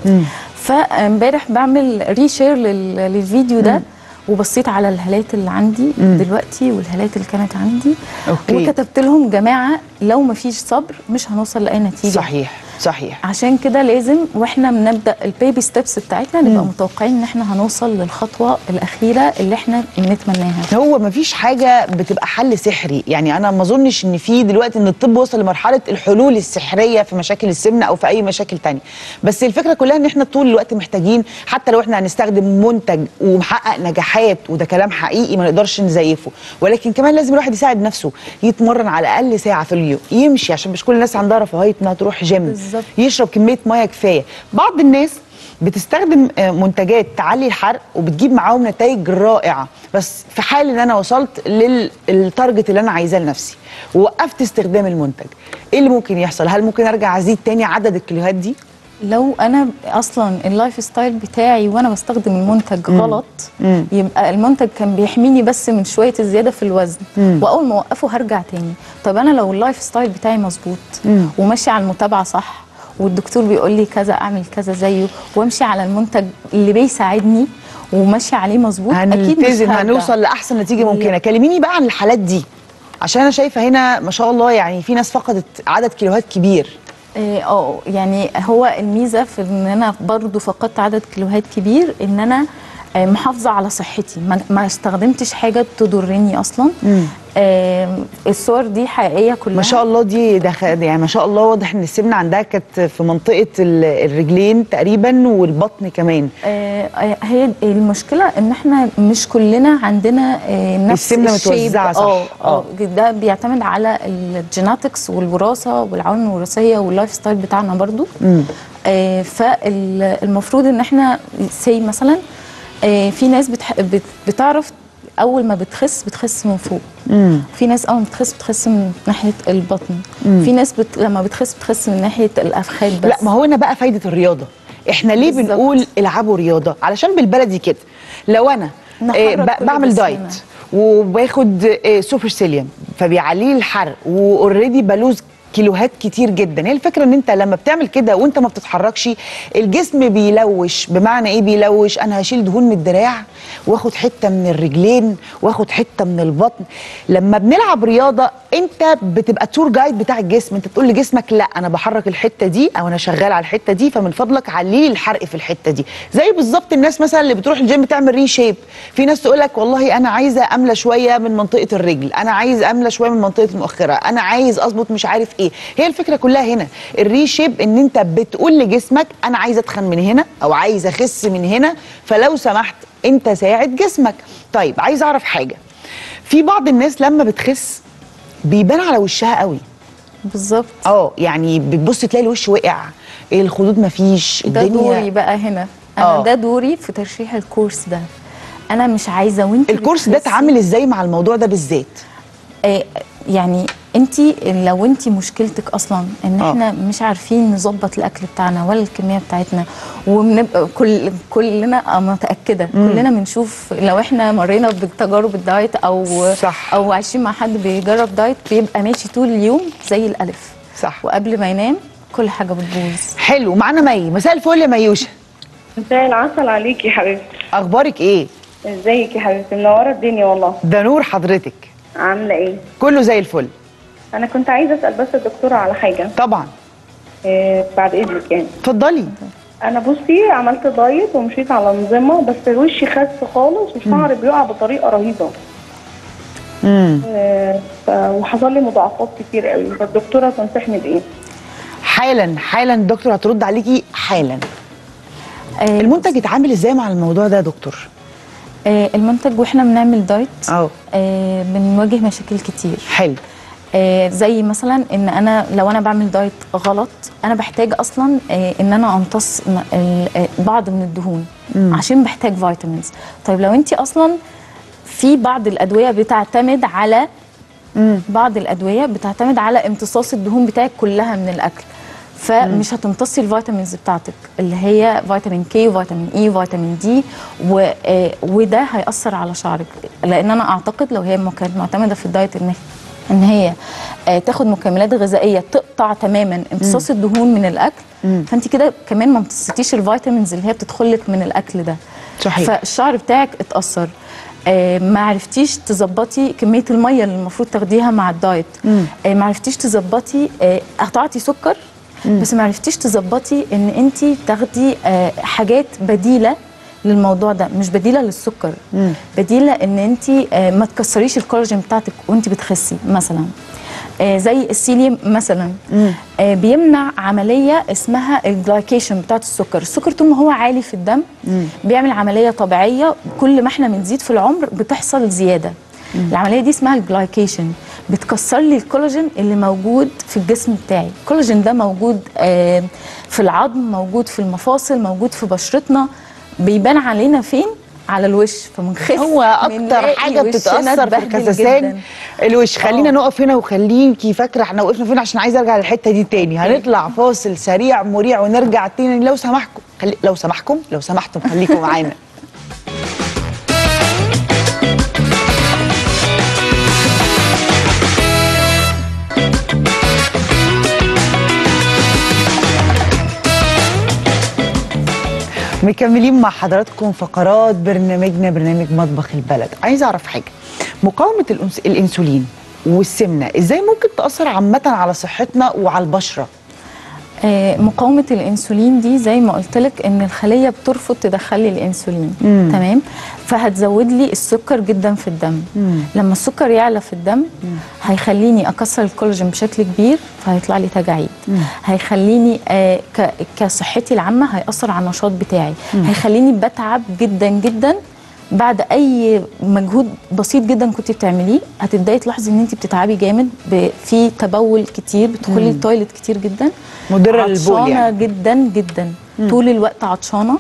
فامبارح بعمل ريشير للفيديو ده. مم. وبصيت على الهالات اللي عندي مم. دلوقتي والهالات اللي كانت عندي. أوكي. وكتبت لهم جماعه لو ما فيش صبر مش هنوصل لاي نتيجه. صحيح صحيح. عشان كده لازم واحنا بنبدا البيبي ستيبس بتاعتنا نبقى مم. متوقعين ان احنا هنوصل للخطوه الاخيره اللي احنا بنتمناها. هو ما فيش حاجه بتبقى حل سحري، يعني انا ما اظنش ان في دلوقتي ان الطب وصل لمرحله الحلول السحريه في مشاكل السمنه او في اي مشاكل تانية. بس الفكره كلها ان احنا طول الوقت محتاجين، حتى لو احنا هنستخدم منتج ومحقق نجاحات وده كلام حقيقي ما نقدرش نزيفه، ولكن كمان لازم الواحد يساعد نفسه، يتمرن على الاقل ساعه في اليوم، يمشي عشان مش كل الناس عندها رفاهيه انها تروح جيم. بالزبط. يشرب كميه ميه كفايه. بعض الناس بتستخدم منتجات تعلي الحرق وبتجيب معاهم نتائج رائعه، بس في حال ان انا وصلت للتارجت اللي انا عايزاه لنفسي ووقفت استخدام المنتج، ايه اللي ممكن يحصل؟ هل ممكن ارجع ازيد تاني عدد الكيلوهات دي؟ لو انا اصلا اللايف ستايل بتاعي وانا بستخدم المنتج مم. غلط، مم. يبقى المنتج كان بيحميني بس من شويه الزياده في الوزن، مم. واول ما اوقفه هرجع تاني. طب انا لو اللايف ستايل بتاعي مظبوط وماشي على المتابعه صح والدكتور بيقول لي كذا اعمل كذا زيه، وامشي على المنتج اللي بيساعدني وماشي عليه مظبوط، اكيد مش هنلتزم، هنوصل لاحسن نتيجه ممكنه. كلميني بقى عن الحالات دي، عشان انا شايفه هنا ما شاء الله يعني في ناس فقدت عدد كيلوهات كبير. اه يعني هو الميزه في ان انا برضو فقدت عدد كيلوهات كبير ان انا محافظه على صحتي، ما استخدمتش حاجه تضرني اصلا. آه الصور دي حقيقيه كلها ما شاء الله. دي ده يعني ما شاء الله واضح ان السمنه عندها كانت في منطقه الرجلين تقريبا والبطن كمان. آه هي المشكله ان احنا مش كلنا عندنا آه نفس السمنه متوزعه صح. اه اه ده بيعتمد على الجيناتكس والوراثه والعوامل الوراثيه واللايف ستايل بتاعنا برضو. آه فالمفروض ان احنا سي مثلا آه في ناس بتح... بت... بتعرف اول ما بتخس بتخس من فوق. مم. في ناس اول ما بتخس بتخس من ناحيه البطن. مم. في ناس بت... لما بتخس بتخس من ناحيه الافخاذ بس. لا ما هو هنا بقى فايده الرياضه. احنا ليه بالزبط. بنقول العبوا رياضه؟ علشان بالبلدي كده لو انا آه بعمل دايت وباخد آه سوبر سيليوم فبيعلي لي الحرق واوريدي بلوز كيلوهات كتير جدا. هي الفكره ان انت لما بتعمل كده وانت ما بتتحركش الجسم بيلوش. بمعنى ايه بيلوش؟ انا هشيل دهون من الدراع واخد حته من الرجلين واخد حته من البطن. لما بنلعب رياضه انت بتبقى تور جايد بتاع الجسم، انت تقول لجسمك لا انا بحرك الحته دي او انا شغال على الحته دي، فمن فضلك علي الحرق في الحته دي. زي بالظبط الناس مثلا اللي بتروح الجيم تعمل ري شيب، في ناس تقول لك والله انا عايزه املى شويه من منطقه الرجل، انا عايز املى شويه من منطقه المؤخره، انا عايز اظبط مش عارف ايه. هي الفكره كلها هنا الري شيب، ان انت بتقول لجسمك انا عايز اتخن من هنا او عايز اخس من هنا، فلو سمحت انت ساعد جسمك. طيب عايز اعرف حاجه، في بعض الناس لما بتخس بيبان على وشها قوي. بالظبط. اه يعني بتبص تلاقي الوش وقع، الخدود مفيش، ده الدنيا دوري بقى هنا انا أوه. ده دوري في ترشيح الكورس ده. انا مش عايزه وانت الكورس ده اتعامل ازاي مع الموضوع ده بالذات؟ آه يعني انت لو انت مشكلتك اصلا ان أوه. احنا مش عارفين نظبط الاكل بتاعنا ولا الكميه بتاعتنا، وبنبقى كل كلنا متاكده مم. كلنا بنشوف لو احنا مرينا بتجارب الدايت او صح. او عايشين مع حد بيجرب دايت بيبقى ماشي طول اليوم زي الالف صح، وقبل ما ينام كل حاجه بتبوظ. حلو. معانا مي. مساء الفل يا ميوشه. مساء العسل عليكي يا حبيبتي. اخبارك ايه؟ ازيك يا حبيبتي؟ منوره الدنيا والله. ده نور حضرتك. عامله ايه؟ كله زي الفل. انا كنت عايزه اسال بس الدكتوره على حاجه. طبعا. إيه بعد اذنك يعني. اتفضلي. انا بصي عملت دايت ومشيت على نظام بس وشي خس خالص وشعري بيقع بطريقه رهيبه. امم إيه وحصل لي مضاعفات كتير قوي، فالدكتوره تنصحني بايه؟ حالا حالا الدكتور هترد عليكي حالا. آه المنتج يتعامل ازاي مع الموضوع ده يا دكتور؟ آه المنتج واحنا بنعمل دايت اه آه بنواجه مشاكل كتير. حلو. آه زي مثلا ان انا لو انا بعمل دايت غلط انا بحتاج اصلا آه ان انا امتص بعض من الدهون مم. عشان بحتاج فيتامينز. طيب لو انت اصلا في بعض الادويه بتعتمد على مم. بعض الادويه بتعتمد على امتصاص الدهون بتاعك كلها من الاكل، فمش هتمتصي الفيتامينز بتاعتك اللي هي فيتامين كي وفيتامين اي وفيتامين دي و... آه وده هيأثر على شعرك. لان انا اعتقد لو هي كانت معتمده في الدايت ان ان هي آه تاخد مكملات غذائيه تقطع تماما امتصاص الدهون من الاكل، مم. فانت كده كمان ما امتصيتيش الفيتامينز اللي هي بتدخلك من الاكل ده. صحيح. فالشعر بتاعك اتأثر. آه ما عرفتيش تظبطي كميه الميه اللي المفروض تاخديها مع الدايت. آه ما عرفتيش تظبطي آه قطعتي سكر مم. بس ما عرفتيش تظبطي ان انت تاخدي آه حاجات بديله للموضوع ده، مش بديله للسكر. مم. بديله ان انت آه ما تكسريش الكولاجين بتاعتك وانت بتخسي مثلا. آه زي السيليوم مثلا آه بيمنع عمليه اسمها الجلايكيشن بتاعت السكر. السكر طول ما هو عالي في الدم مم. بيعمل عمليه طبيعيه، كل ما احنا بنزيد في العمر بتحصل زياده. مم. العمليه دي اسمها الجلايكيشن، بتكسر لي الكولاجين اللي موجود في الجسم بتاعي. الكولاجين ده موجود آه في العظم، موجود في المفاصل، موجود في بشرتنا. بيبان علينا فين؟ على الوش. فمنخس هو اكتر حاجه بتتاثر في الخسسان الوش. خلينا أوه. نقف هنا وخليكي فاكره احنا وقفنا فين عشان عايزه ارجع للحته دي تاني. هنطلع فاصل سريع مريع ونرجع تاني. لو سمحكم خلي... لو سمحكم لو سمحتم خليكم معانا. مكملين مع حضراتكم فقرات برنامجنا برنامج مطبخ البلد. عايزه اعرف حاجه، مقاومه الأنس... الانسولين والسمنه ازاي ممكن تاثر عامه على صحتنا وعلى البشره؟ آه، مقاومة الأنسولين دي زي ما قلت لك إن الخلية بترفض تدخلي الأنسولين. مم. تمام، فهتزود لي السكر جدا في الدم. مم. لما السكر يعلى في الدم مم. هيخليني أكسر الكولاجين بشكل كبير فهيطلع لي تجاعيد. مم. هيخليني آه كصحتي العامة هيأثر على النشاط بتاعي. مم. هيخليني بتعب جدا جدا بعد اي مجهود بسيط جدا كنت بتعمليه. هتبداي تلاحظي ان انت بتتعبي جامد، في تبول كتير، بتدخلي التويلت كتير جدا، مضره للبول يعني. عطشانه جدا جدا. مم. طول الوقت عطشانه،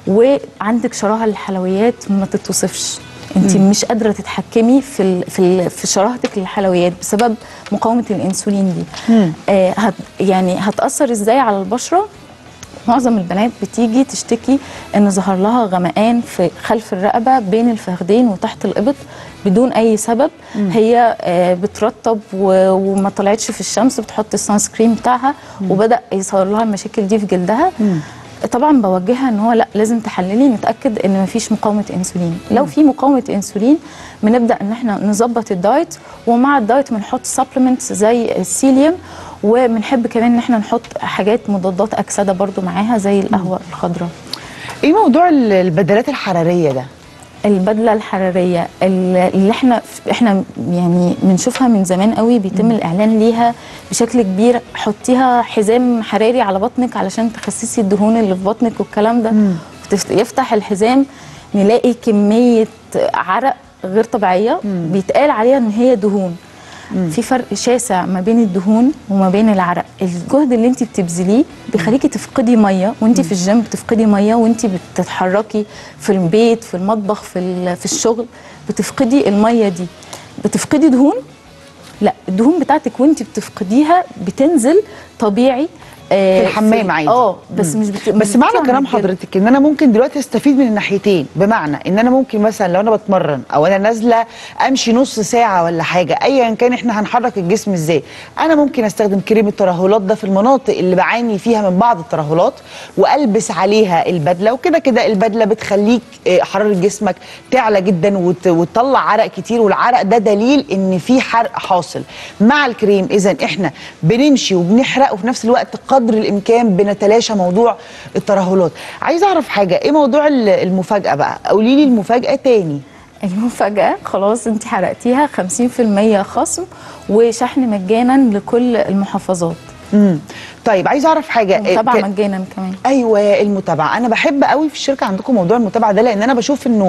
وعندك شراهه للحلويات ما تتوصفش. انت مم. مش قادره تتحكمي في ال في ال في شراهتك للحلويات بسبب مقاومه الانسولين دي. آه هت يعني هتاثر ازاي على البشره؟ معظم البنات بتيجي تشتكي ان ظهر لها غمقان في خلف الرقبه بين الفخذين وتحت الابط بدون اي سبب. مم. هي بترطب وما طلعتش في الشمس، بتحط السان سكرين بتاعها. مم. وبدا يظهر لها المشاكل دي في جلدها. مم. طبعا بوجهها ان هو لا، لازم تحللي نتاكد ان مفيش مقاومه انسولين. مم. لو في مقاومه انسولين بنبدا ان احنا نظبط الدايت، ومع الدايت بنحط سبلمنتس زي السيليوم، وبنحب كمان ان احنا نحط حاجات مضادات اكسده برضو معاها زي القهوه الخضراء. ايه موضوع البدلات الحراريه ده؟ البدله الحراريه اللي احنا احنا يعني بنشوفها من زمان قوي، بيتم م. الاعلان ليها بشكل كبير. حطيها حزام حراري على بطنك علشان تخسسي الدهون اللي في بطنك والكلام ده. م. يفتح الحزام نلاقي كميه عرق غير طبيعيه. م. بيتقال عليها ان هي دهون. مم. في فرق شاسع ما بين الدهون وما بين العرق. الجهد اللي انت بتبذليه بيخليكي تفقدي ميه، وانت في الجيم بتفقدي ميه، وانت بتتحركي في البيت في المطبخ في في الشغل بتفقدي الميه دي. بتفقدي دهون؟ لا، الدهون بتاعتك وانت بتفقديها بتنزل طبيعي في الحمام عادي. اه بس مش بت... بس معنى كلام حضرتك ان انا ممكن دلوقتي استفيد من الناحيتين، بمعنى ان انا ممكن مثلا لو انا بتمرن او انا نازله امشي نص ساعه ولا حاجه، ايا كان احنا هنحرك الجسم ازاي، انا ممكن استخدم كريم الترهلات ده في المناطق اللي بعاني فيها من بعض الترهلات، والبس عليها البدله. وكده كده البدله بتخليك حراره جسمك تعلى جدا وت... وتطلع عرق كتير، والعرق ده دليل ان في حرق حاصل مع الكريم. اذا احنا بنمشي وبنحرق وفي نفس الوقت قدر الامكان بنتلاشى موضوع الترهلات. عايزه اعرف حاجه، ايه موضوع المفاجاه بقى؟ قولي لي المفاجاه تاني. المفاجاه خلاص انت حرقتيها، خمسين في المية خصم وشحن مجانا لكل المحافظات. امم طيب عايزه اعرف حاجه، المتابعه ك... مجانا كمان. ايوه المتابعه، انا بحب قوي في الشركه عندكم موضوع المتابعه ده، لان انا بشوف انه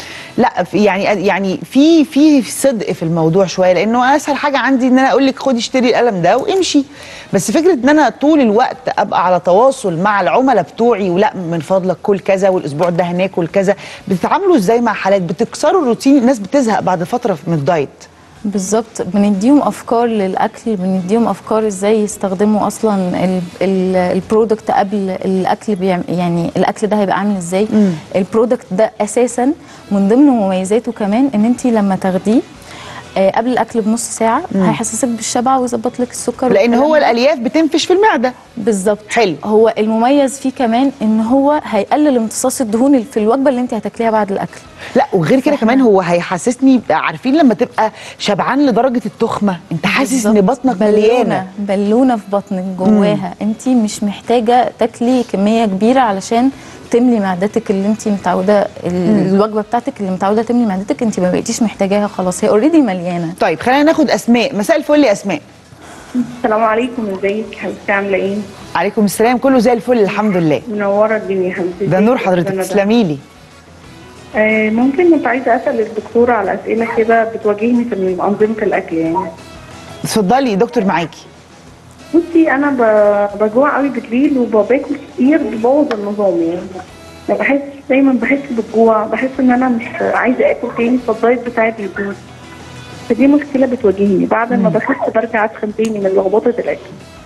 لا في يعني يعني في في صدق في الموضوع شويه، لانه اسهل حاجه عندي ان انا اقول لك خدي اشتري القلم ده وامشي. بس فكره ان انا طول الوقت ابقى على تواصل مع العملاء بتوعي، ولا من فضلك كل كذا والاسبوع ده هناكل كذا، بتتعاملوا ازاي مع حالات بتكسروا الروتين؟ الناس بتزهق بعد فتره من الدايت. بالظبط، بنديهم افكار للاكل، بنديهم افكار ازاي يستخدموا اصلا البرودكت قبل الاكل، يعني الاكل ده هيبقى عامل ازاي. البرودكت ده اساسا من ضمن مميزاته كمان ان انت لما تاخديه قبل الاكل بنص ساعه مم. هيحسسك بالشبع ويظبط لك السكر، لان هو الالياف بتنفش في المعده. بالظبط. حلو. هو المميز فيه كمان ان هو هيقلل امتصاص الدهون في الوجبه اللي انت هتاكليها بعد الاكل. لا وغير كده كمان هو هيحسسني، عارفين لما تبقى شبعان لدرجه التخمه، انت حاسس ان بطنك مليانه، بالونه في بطنك جواها. انت مش محتاجه تاكلي كميه كبيره علشان تملي معدتك اللي انت متعوده، الوجبه بتاعتك اللي متعوده تملي معدتك انت ما بقيتيش محتاجاها، خلاص هي اوريدي مليانه. طيب خلينا ناخد اسماء. مساء الفل يا اسماء. السلام عليكم، ازيك حبيبتي، عامله ايه؟ عليكم السلام، كله زي الفل الحمد لله. منوره الدنيا يا حبيبتي. ده نور حضرتك، تسلمي لي. آه ممكن كنت عايزه اسال الدكتوره على اسئله كده بتواجهني في انظمه الاكل يعني. اتفضلي يا دكتور معاكي. بصي انا بجوع قوي بالليل وباكل كتير، ببوظ النظام يعني. ما بحس، دايما بحس بالجوع، بحس ان انا مش عايزه اكل تاني، فالدايت بتاعي بيبوظ. فدي مشكله بتواجهني، بعد ما بخس برجع اتخن تاني من لخبطه الاكل.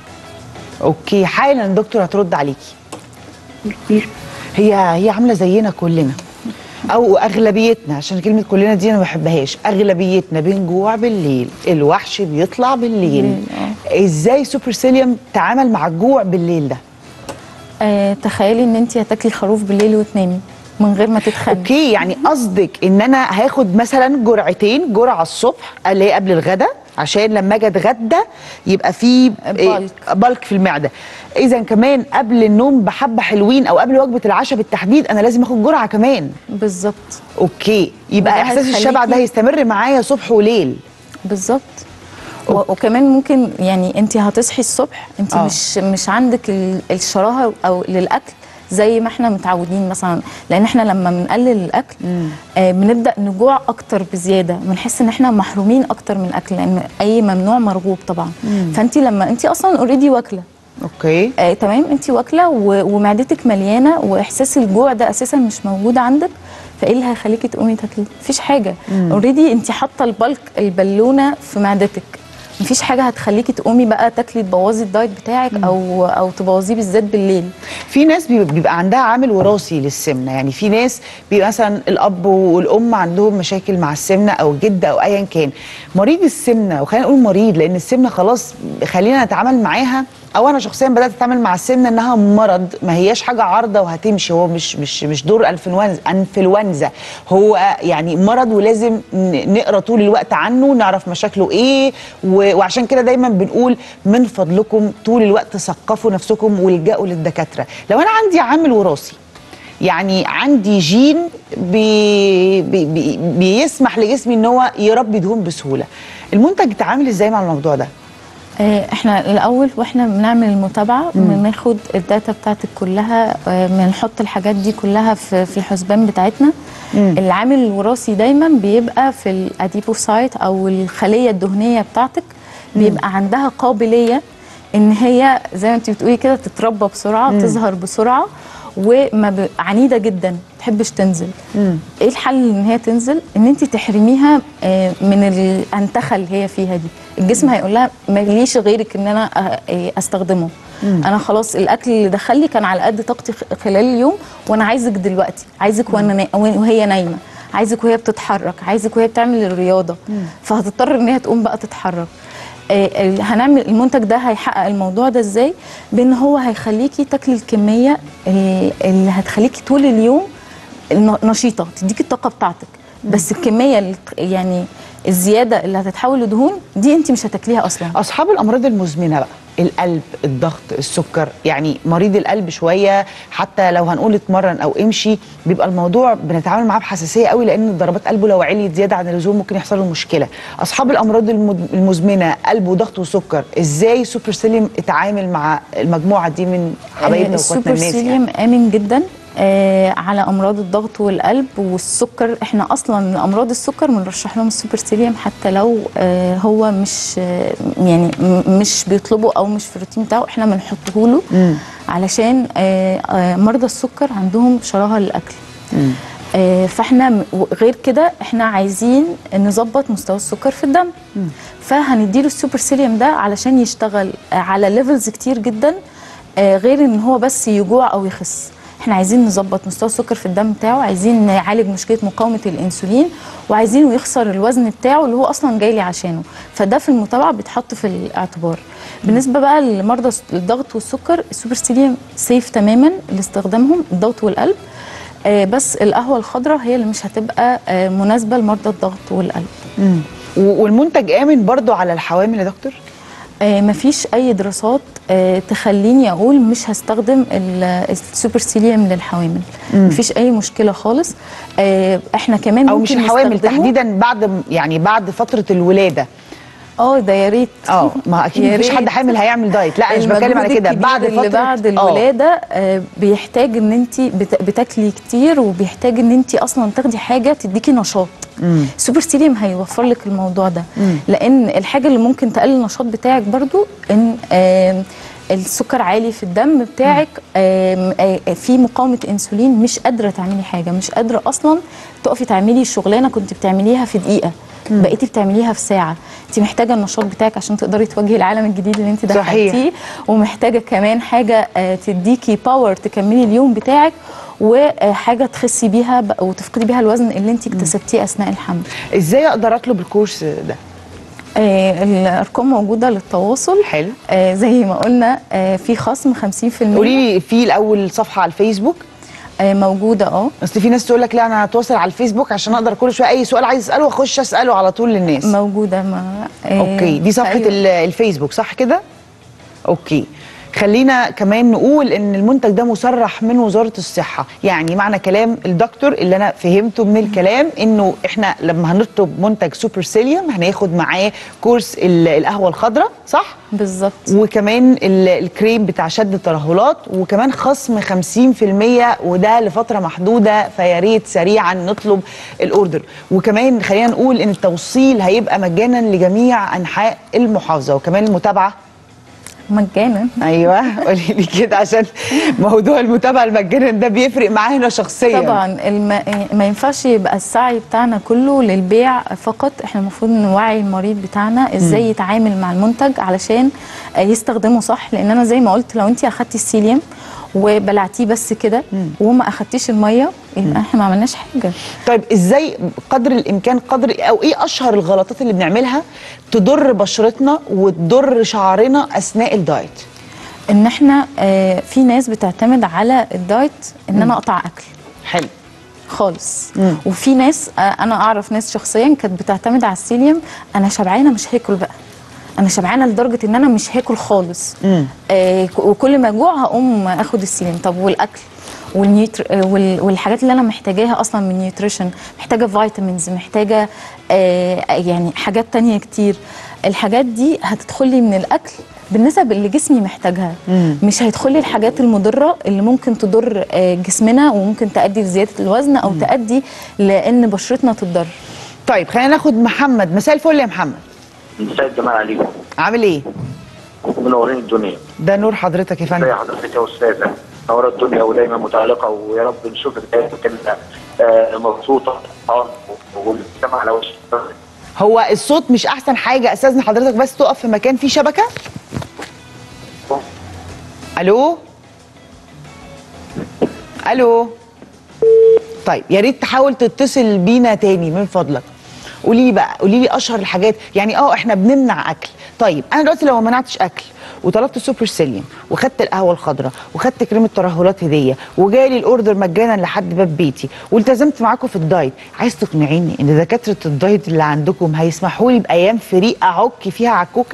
اوكي حالا الدكتور هترد عليكي. كتير. هي هي عامله زينا كلنا او اغلبيتنا، عشان كلمه كلنا دي انا ما بحبهاش. اغلبيتنا بنجوع بالليل، الوحش بيطلع بالليل. ازاي سوبر سيليوم تعامل مع الجوع بالليل ده؟ آه تخيلي ان انت هتاكلي خروف بالليل وتنامي من غير ما تتخني. اوكي، يعني قصدك ان انا هاخد مثلا جرعتين، جرعه الصبح اللي هي قبل الغداء عشان لما اجي اتغدى يبقى في بالك. بالك في المعده. اذا كمان قبل النوم بحبه حلوين او قبل وجبه العشاء بالتحديد انا لازم اخد جرعه كمان. بالظبط. اوكي، يبقى احساس الشبع ده هيستمر معايا صبح وليل. بالظبط. وكمان ممكن يعني انت هتصحي الصبح انت آه. مش مش عندك الشراهه او للاكل زي ما احنا متعودين مثلا، لان احنا لما بنقلل الاكل آه بنبدا نجوع اكتر بزياده، بنحس ان احنا محرومين اكتر من الاكل لان اي ممنوع مرغوب طبعا. فانت لما انت اصلا اوريدي واكله اوكي آه تمام، انت واكله ومعدتك مليانه واحساس الجوع ده اساسا مش موجود عندك، فايه اللي هيخليكي تقومي تاكلي؟ مفيش حاجه. اوريدي انت حاطه البلك البالونه في معدتك، مفيش حاجه هتخليكي تقومي بقى تاكلي تبوظي الدايت بتاعك او او تبوظيه بالذات بالليل. في ناس بيبقى عندها عامل وراثي للسمنه، يعني في ناس بيبقى مثلا الاب والام عندهم مشاكل مع السمنه او الجد او ايا كان. مريض السمنه، وخلينا نقول مريض لان السمنه خلاص خلينا نتعامل معاها، او انا شخصيا بدات اتعامل مع السمنه انها مرض، ما هياش حاجه عارضه وهتمشي، هو مش مش مش دور انفلونزا انفلونزا هو يعني مرض ولازم نقرا طول الوقت عنه، نعرف مشاكله ايه. وعشان كده دايما بنقول من فضلكم طول الوقت ثقفوا نفسكم والجأوا للدكاتره. لو انا عندي عامل وراثي، يعني عندي جين بي بي بي بيسمح لجسمي ان هو يربي دهون بسهوله، المنتج يتعامل ازاي مع الموضوع ده؟ احنا الاول واحنا بنعمل المتابعه بناخد الداتا بتاعتك كلها، بنحط الحاجات دي كلها في في الحسبان بتاعتنا. مم. العامل الوراثي دايما بيبقى في الاديبوسايت او الخليه الدهنيه بتاعتك، بيبقى مم. عندها قابليه ان هي زي ما انت بتقولي كده تتربى بسرعه، تظهر بسرعه، وما عنيده جدا، ما تحبش تنزل. مم. ايه الحل ان هي تنزل؟ ان انت تحرميها من الانتخه اللي هي فيها دي. الجسم هيقول لها ماليش غيرك ان انا استخدمه. مم. انا خلاص الاكل اللي دخل لي كان على قد طاقتي خلال اليوم، وانا عايزك دلوقتي، عايزك وانا وهي نايمه، عايزك وهي بتتحرك، عايزك وهي بتعمل الرياضه. مم. فهتضطر ان هي تقوم بقى تتحرك. آه هنعمل المنتج ده هيحقق الموضوع ده ازاي؟ بان هو هيخليكي تاكلي الكميه اللي هتخليكي طول اليوم نشيطه، تديكي الطاقه بتاعتك. بس الكميه يعني الزياده اللي هتتحول لدهون دي انت مش هتاكليها اصلا. اصحاب الامراض المزمنه بقى، القلب، الضغط، السكر، يعني مريض القلب شويه حتى لو هنقول اتمرن او امشي بيبقى الموضوع بنتعامل معاه بحساسيه قوي، لان ضربات قلبه لو عليت زياده عن اللزوم ممكن يحصل له مشكله. اصحاب الامراض المزمنه قلب وضغط وسكر، ازاي سوبر سيليم اتعامل مع المجموعه دي من حبايبنا واخواتنا الناس؟ السوبر سيليم يعني امن جدا آه على امراض الضغط والقلب والسكر. احنا اصلا من امراض السكر بنرشح لهم السوبر سيليم حتى لو آه هو مش آه يعني مش بيطلبه او مش في الروتين بتاعه، احنا بنحطه له علشان آه آه مرضى السكر عندهم شراهه للاكل. آه فاحنا غير كده احنا عايزين نظبط مستوى السكر في الدم، مم. فهنديله السوبر سيليم ده علشان يشتغل على ليفلز كتير جدا، آه غير ان هو بس يجوع او يخس. احنا عايزين نظبط مستوى السكر في الدم بتاعه، عايزين نعالج مشكله مقاومه الانسولين، وعايزينه يخسر الوزن بتاعه اللي هو اصلا جاي لي عشانه. فده في المتابعه بيتحط في الاعتبار. بالنسبه بقى لمرضى الضغط والسكر، السوبر سيليم سيف تماما لاستخدامهم، الضغط والقلب. آه بس القهوه الخضراء هي اللي مش هتبقى آه مناسبه لمرضى الضغط والقلب. امم والمنتج امن برضو على الحوامل يا دكتور؟ آه مفيش اي دراسات آه تخليني اقول مش هستخدم السوبر سيليم للحوامل. مم. مفيش اي مشكله خالص. آه احنا كمان او مش الحوامل تحديدا، بعد يعني بعد فتره الولاده. اه ده يا ريت. اه ما اكيد مفيش حد حامل هيعمل دايت، لا انا مش بتكلم على كده. بعد فتره بعد الولاده آه بيحتاج ان انت بتاكلي كتير، وبيحتاج ان انت اصلا تاخدي حاجه تديكي نشاط. سوبر سيليم هيوفر لك الموضوع ده. مم. لان الحاجه اللي ممكن تقلل النشاط بتاعك برضو ان آه السكر عالي في الدم بتاعك، آه آه في مقاومه انسولين، مش قادره تعملي حاجه، مش قادره اصلا تقفي تعملي شغلانه كنت بتعمليها في دقيقه، مم. بقيتي بتعمليها في ساعه. انت محتاجه النشاط بتاعك عشان تقدري تواجهي العالم الجديد اللي انت دخلتيه، ومحتاجه كمان حاجه آه تديكي باور تكملي اليوم بتاعك، وحاجه تخسي بيها وتفقدي بيها الوزن اللي انت اكتسبتيه اثناء الحمل. ازاي اقدر اطلب الكورس ده؟ آه الارقام موجوده للتواصل. حلو. آه زي ما قلنا آه في خصم خمسين في المية. قولي لي في الاول صفحه على الفيسبوك آه موجوده. اه اصل في ناس تقول لك لا انا هتواصل على الفيسبوك عشان اقدر كل شويه اي سؤال عايز اساله واخش اساله على طول للناس. موجوده. ما آه اوكي، دي صفحه أيوة. الفيسبوك صح كده؟ اوكي. خلينا كمان نقول ان المنتج ده مصرح من وزاره الصحه، يعني معنى كلام الدكتور اللي انا فهمته من الكلام انه احنا لما هنطلب منتج سوبر سيليوم هناخد معاه كورس القهوه الخضراء صح؟ بالظبط. وكمان الكريم بتاع شد الترهلات، وكمان خصم خمسين في المية وده لفتره محدوده، فيا ريت سريعا نطلب الاوردر. وكمان خلينا نقول ان التوصيل هيبقى مجانا لجميع انحاء المحافظه، وكمان المتابعه مجانا. ايوه قولي لي كده عشان موضوع المتابعه المجانا ده بيفرق معانا شخصيا. طبعا الم... ما ينفعش يبقى السعي بتاعنا كله للبيع فقط، احنا المفروض نوعي المريض بتاعنا ازاي م. يتعامل مع المنتج علشان يستخدمه صح. لان انا زي ما قلت لو انت اخدتي السيليوم وبلعتيه بس كده وما اخدتيش الميه يبقى احنا ما عملناش حاجه. طيب ازاي قدر الامكان قدر او ايه اشهر الغلطات اللي بنعملها تضر بشرتنا وتضر شعرنا اثناء الدايت؟ ان احنا آه في ناس بتعتمد على الدايت ان مم. انا اقطع اكل. حلو خالص. مم. وفي ناس آه انا اعرف ناس شخصيا كانت بتعتمد على السيليوم، انا شبعانه مش هاكل بقى، انا شبعانه لدرجه ان انا مش هاكل خالص. آه وكل ما اجوع هقوم اخد السيليوم. طب والاكل والنيوتر والحاجات اللي انا محتاجاها اصلا من نيوتريشن، محتاجه فيتامينز، محتاجه آه يعني حاجات تانية كتير، الحاجات دي هتدخلي من الاكل بالنسب اللي جسمي محتاجها. مم. مش هيدخلي الحاجات المضره اللي ممكن تضر آه جسمنا وممكن تؤدي لزياده الوزن او مم. تؤدي لان بشرتنا تتضر. طيب خلينا ناخد محمد. مساء الفل يا محمد. مساء الجمال عليكم. عامل ايه؟ منورين الدنيا. ده نور حضرتك يا فندم. ازي حضرتك يا استاذه؟ منوره الدنيا ودايما متالقه، ويا رب نشوفك دايما كده مبسوطه والسمع على وشك. هو الصوت مش احسن حاجه، استاذن حضرتك بس تقف في مكان فيه شبكه. الو الو. طيب يا ريت تحاول تتصل بينا تاني من فضلك. قولي لي بقى، قولي لي اشهر الحاجات. يعني اه احنا بنمنع اكل، طيب انا دلوقتي لو ما منعتش اكل وطلبت سوبر سيليوم وخدت القهوه الخضراء وخدت كريم الترهلات هديه وجالي الاوردر مجانا لحد باب بيتي والتزمت معاكم في الدايت، عايز تقنعيني ان دكاتره الدايت اللي عندكم هيسمحوا لي بايام فري اعك فيها عكوكه؟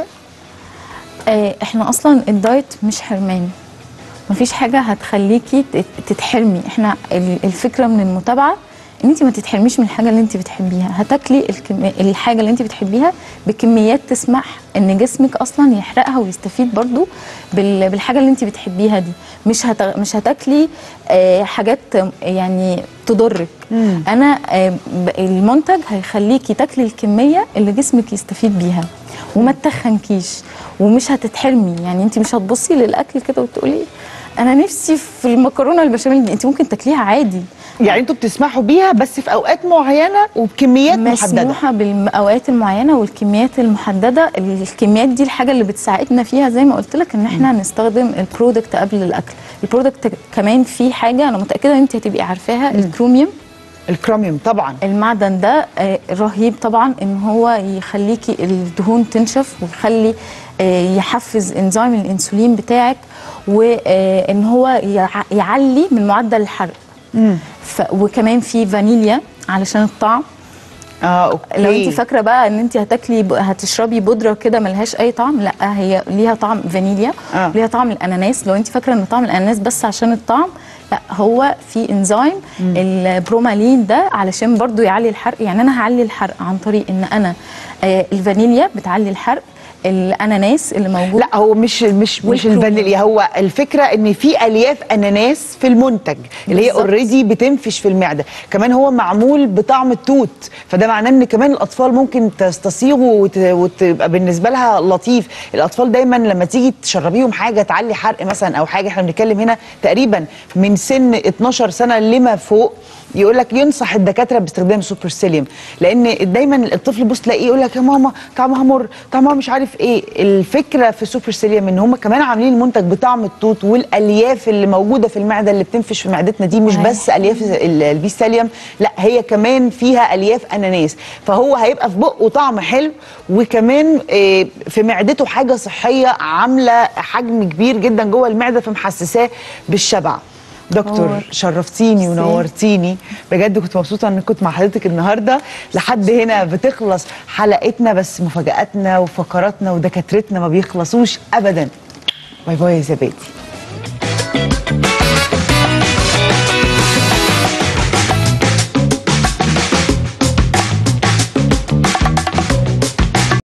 اه احنا اصلا الدايت مش حرمان، مفيش حاجه هتخليكي تتحرمي. احنا الفكره من المتابعه ان انت ما تتحرميش من الحاجه اللي انت بتحبيها، هتاكلي الكمي... الحاجه اللي انت بتحبيها بكميات تسمح ان جسمك اصلا يحرقها ويستفيد برضو بال... بالحاجه اللي انت بتحبيها دي. مش هت... مش هتاكلي آه حاجات يعني تضرك. مم. انا آه المنتج هيخليكي تاكلي الكميه اللي جسمك يستفيد بيها وما تتخنكيش ومش هتتحرمي. يعني انت مش هتبصي للاكل كده وتقولي انا نفسي في المكرونه البشاميل دي، انت ممكن تاكليها عادي. يعني انتوا بتسمحوا بيها بس في اوقات معينه وبكميات محدده؟ مسموحه بالاوقات المعينه والكميات المحدده. الكميات دي الحاجه اللي بتساعدنا فيها زي ما قلت لك ان احنا م. نستخدم البرودكت قبل الاكل. البرودكت كمان فيه حاجه انا متاكده ان انت هتبقي عارفاها، م. الكروميوم. الكروميوم طبعا المعدن ده آه رهيب طبعا ان هو يخليكي الدهون تنشف ويخلي آه يحفز انزيم الانسولين بتاعك، وان هو يعلي من معدل الحرق. امم ف... وكمان في فانيليا علشان الطعم. اه اوكي. لو انت فاكره بقى ان انت هتاكلي ب... هتشربي بودره كده ملهاش اي طعم، لا هي ليها طعم فانيليا. آه. ليها طعم الاناناس. لو انت فاكره ان طعم الاناناس بس عشان الطعم، لا هو في انزيم البرومالين ده علشان برضو يعلي الحرق. يعني انا هعلي الحرق عن طريق ان انا آه الفانيليا بتعلي الحرق، الاناناس اللي موجود. لا هو مش مش مش الفانيليا، هو الفكره ان في الياف اناناس في المنتج اللي هي اوريدي بتنفش في المعده. كمان هو معمول بطعم التوت، فده معناه ان كمان الاطفال ممكن تستصيغه وت... وتبقى بالنسبه لها لطيف. الاطفال دايما لما تيجي تشربيهم حاجه تعلي حرق مثلا او حاجه، احنا بنتكلم هنا تقريبا من سن اتناشر سنه لما فوق، يقول لك ينصح الدكاتره باستخدام سوبر سيليوم، لان دايما الطفل بص تلاقيه يقول لك يا ماما طعمها مر، طعمها مش عارف في ايه؟ الفكره في سوبر سيليوم ان هم كمان عاملين المنتج بطعم التوت والالياف اللي موجوده في المعده اللي بتنفش في معدتنا دي مش بس الياف البيستاليوم، لا هي كمان فيها الياف اناناس، فهو هيبقى في بقه طعم حلو وكمان في معدته حاجه صحيه عامله حجم كبير جدا جوه المعده فمحسساه بالشبع. دكتور أوه. شرفتيني ونورتيني بجد، كنت مبسوطه ان كنت مع حضرتك النهارده. لحد هنا بتخلص حلقتنا، بس مفاجاتنا وفقراتنا ودكاترتنا ما بيخلصوش ابدا. باي باي يا زبادي.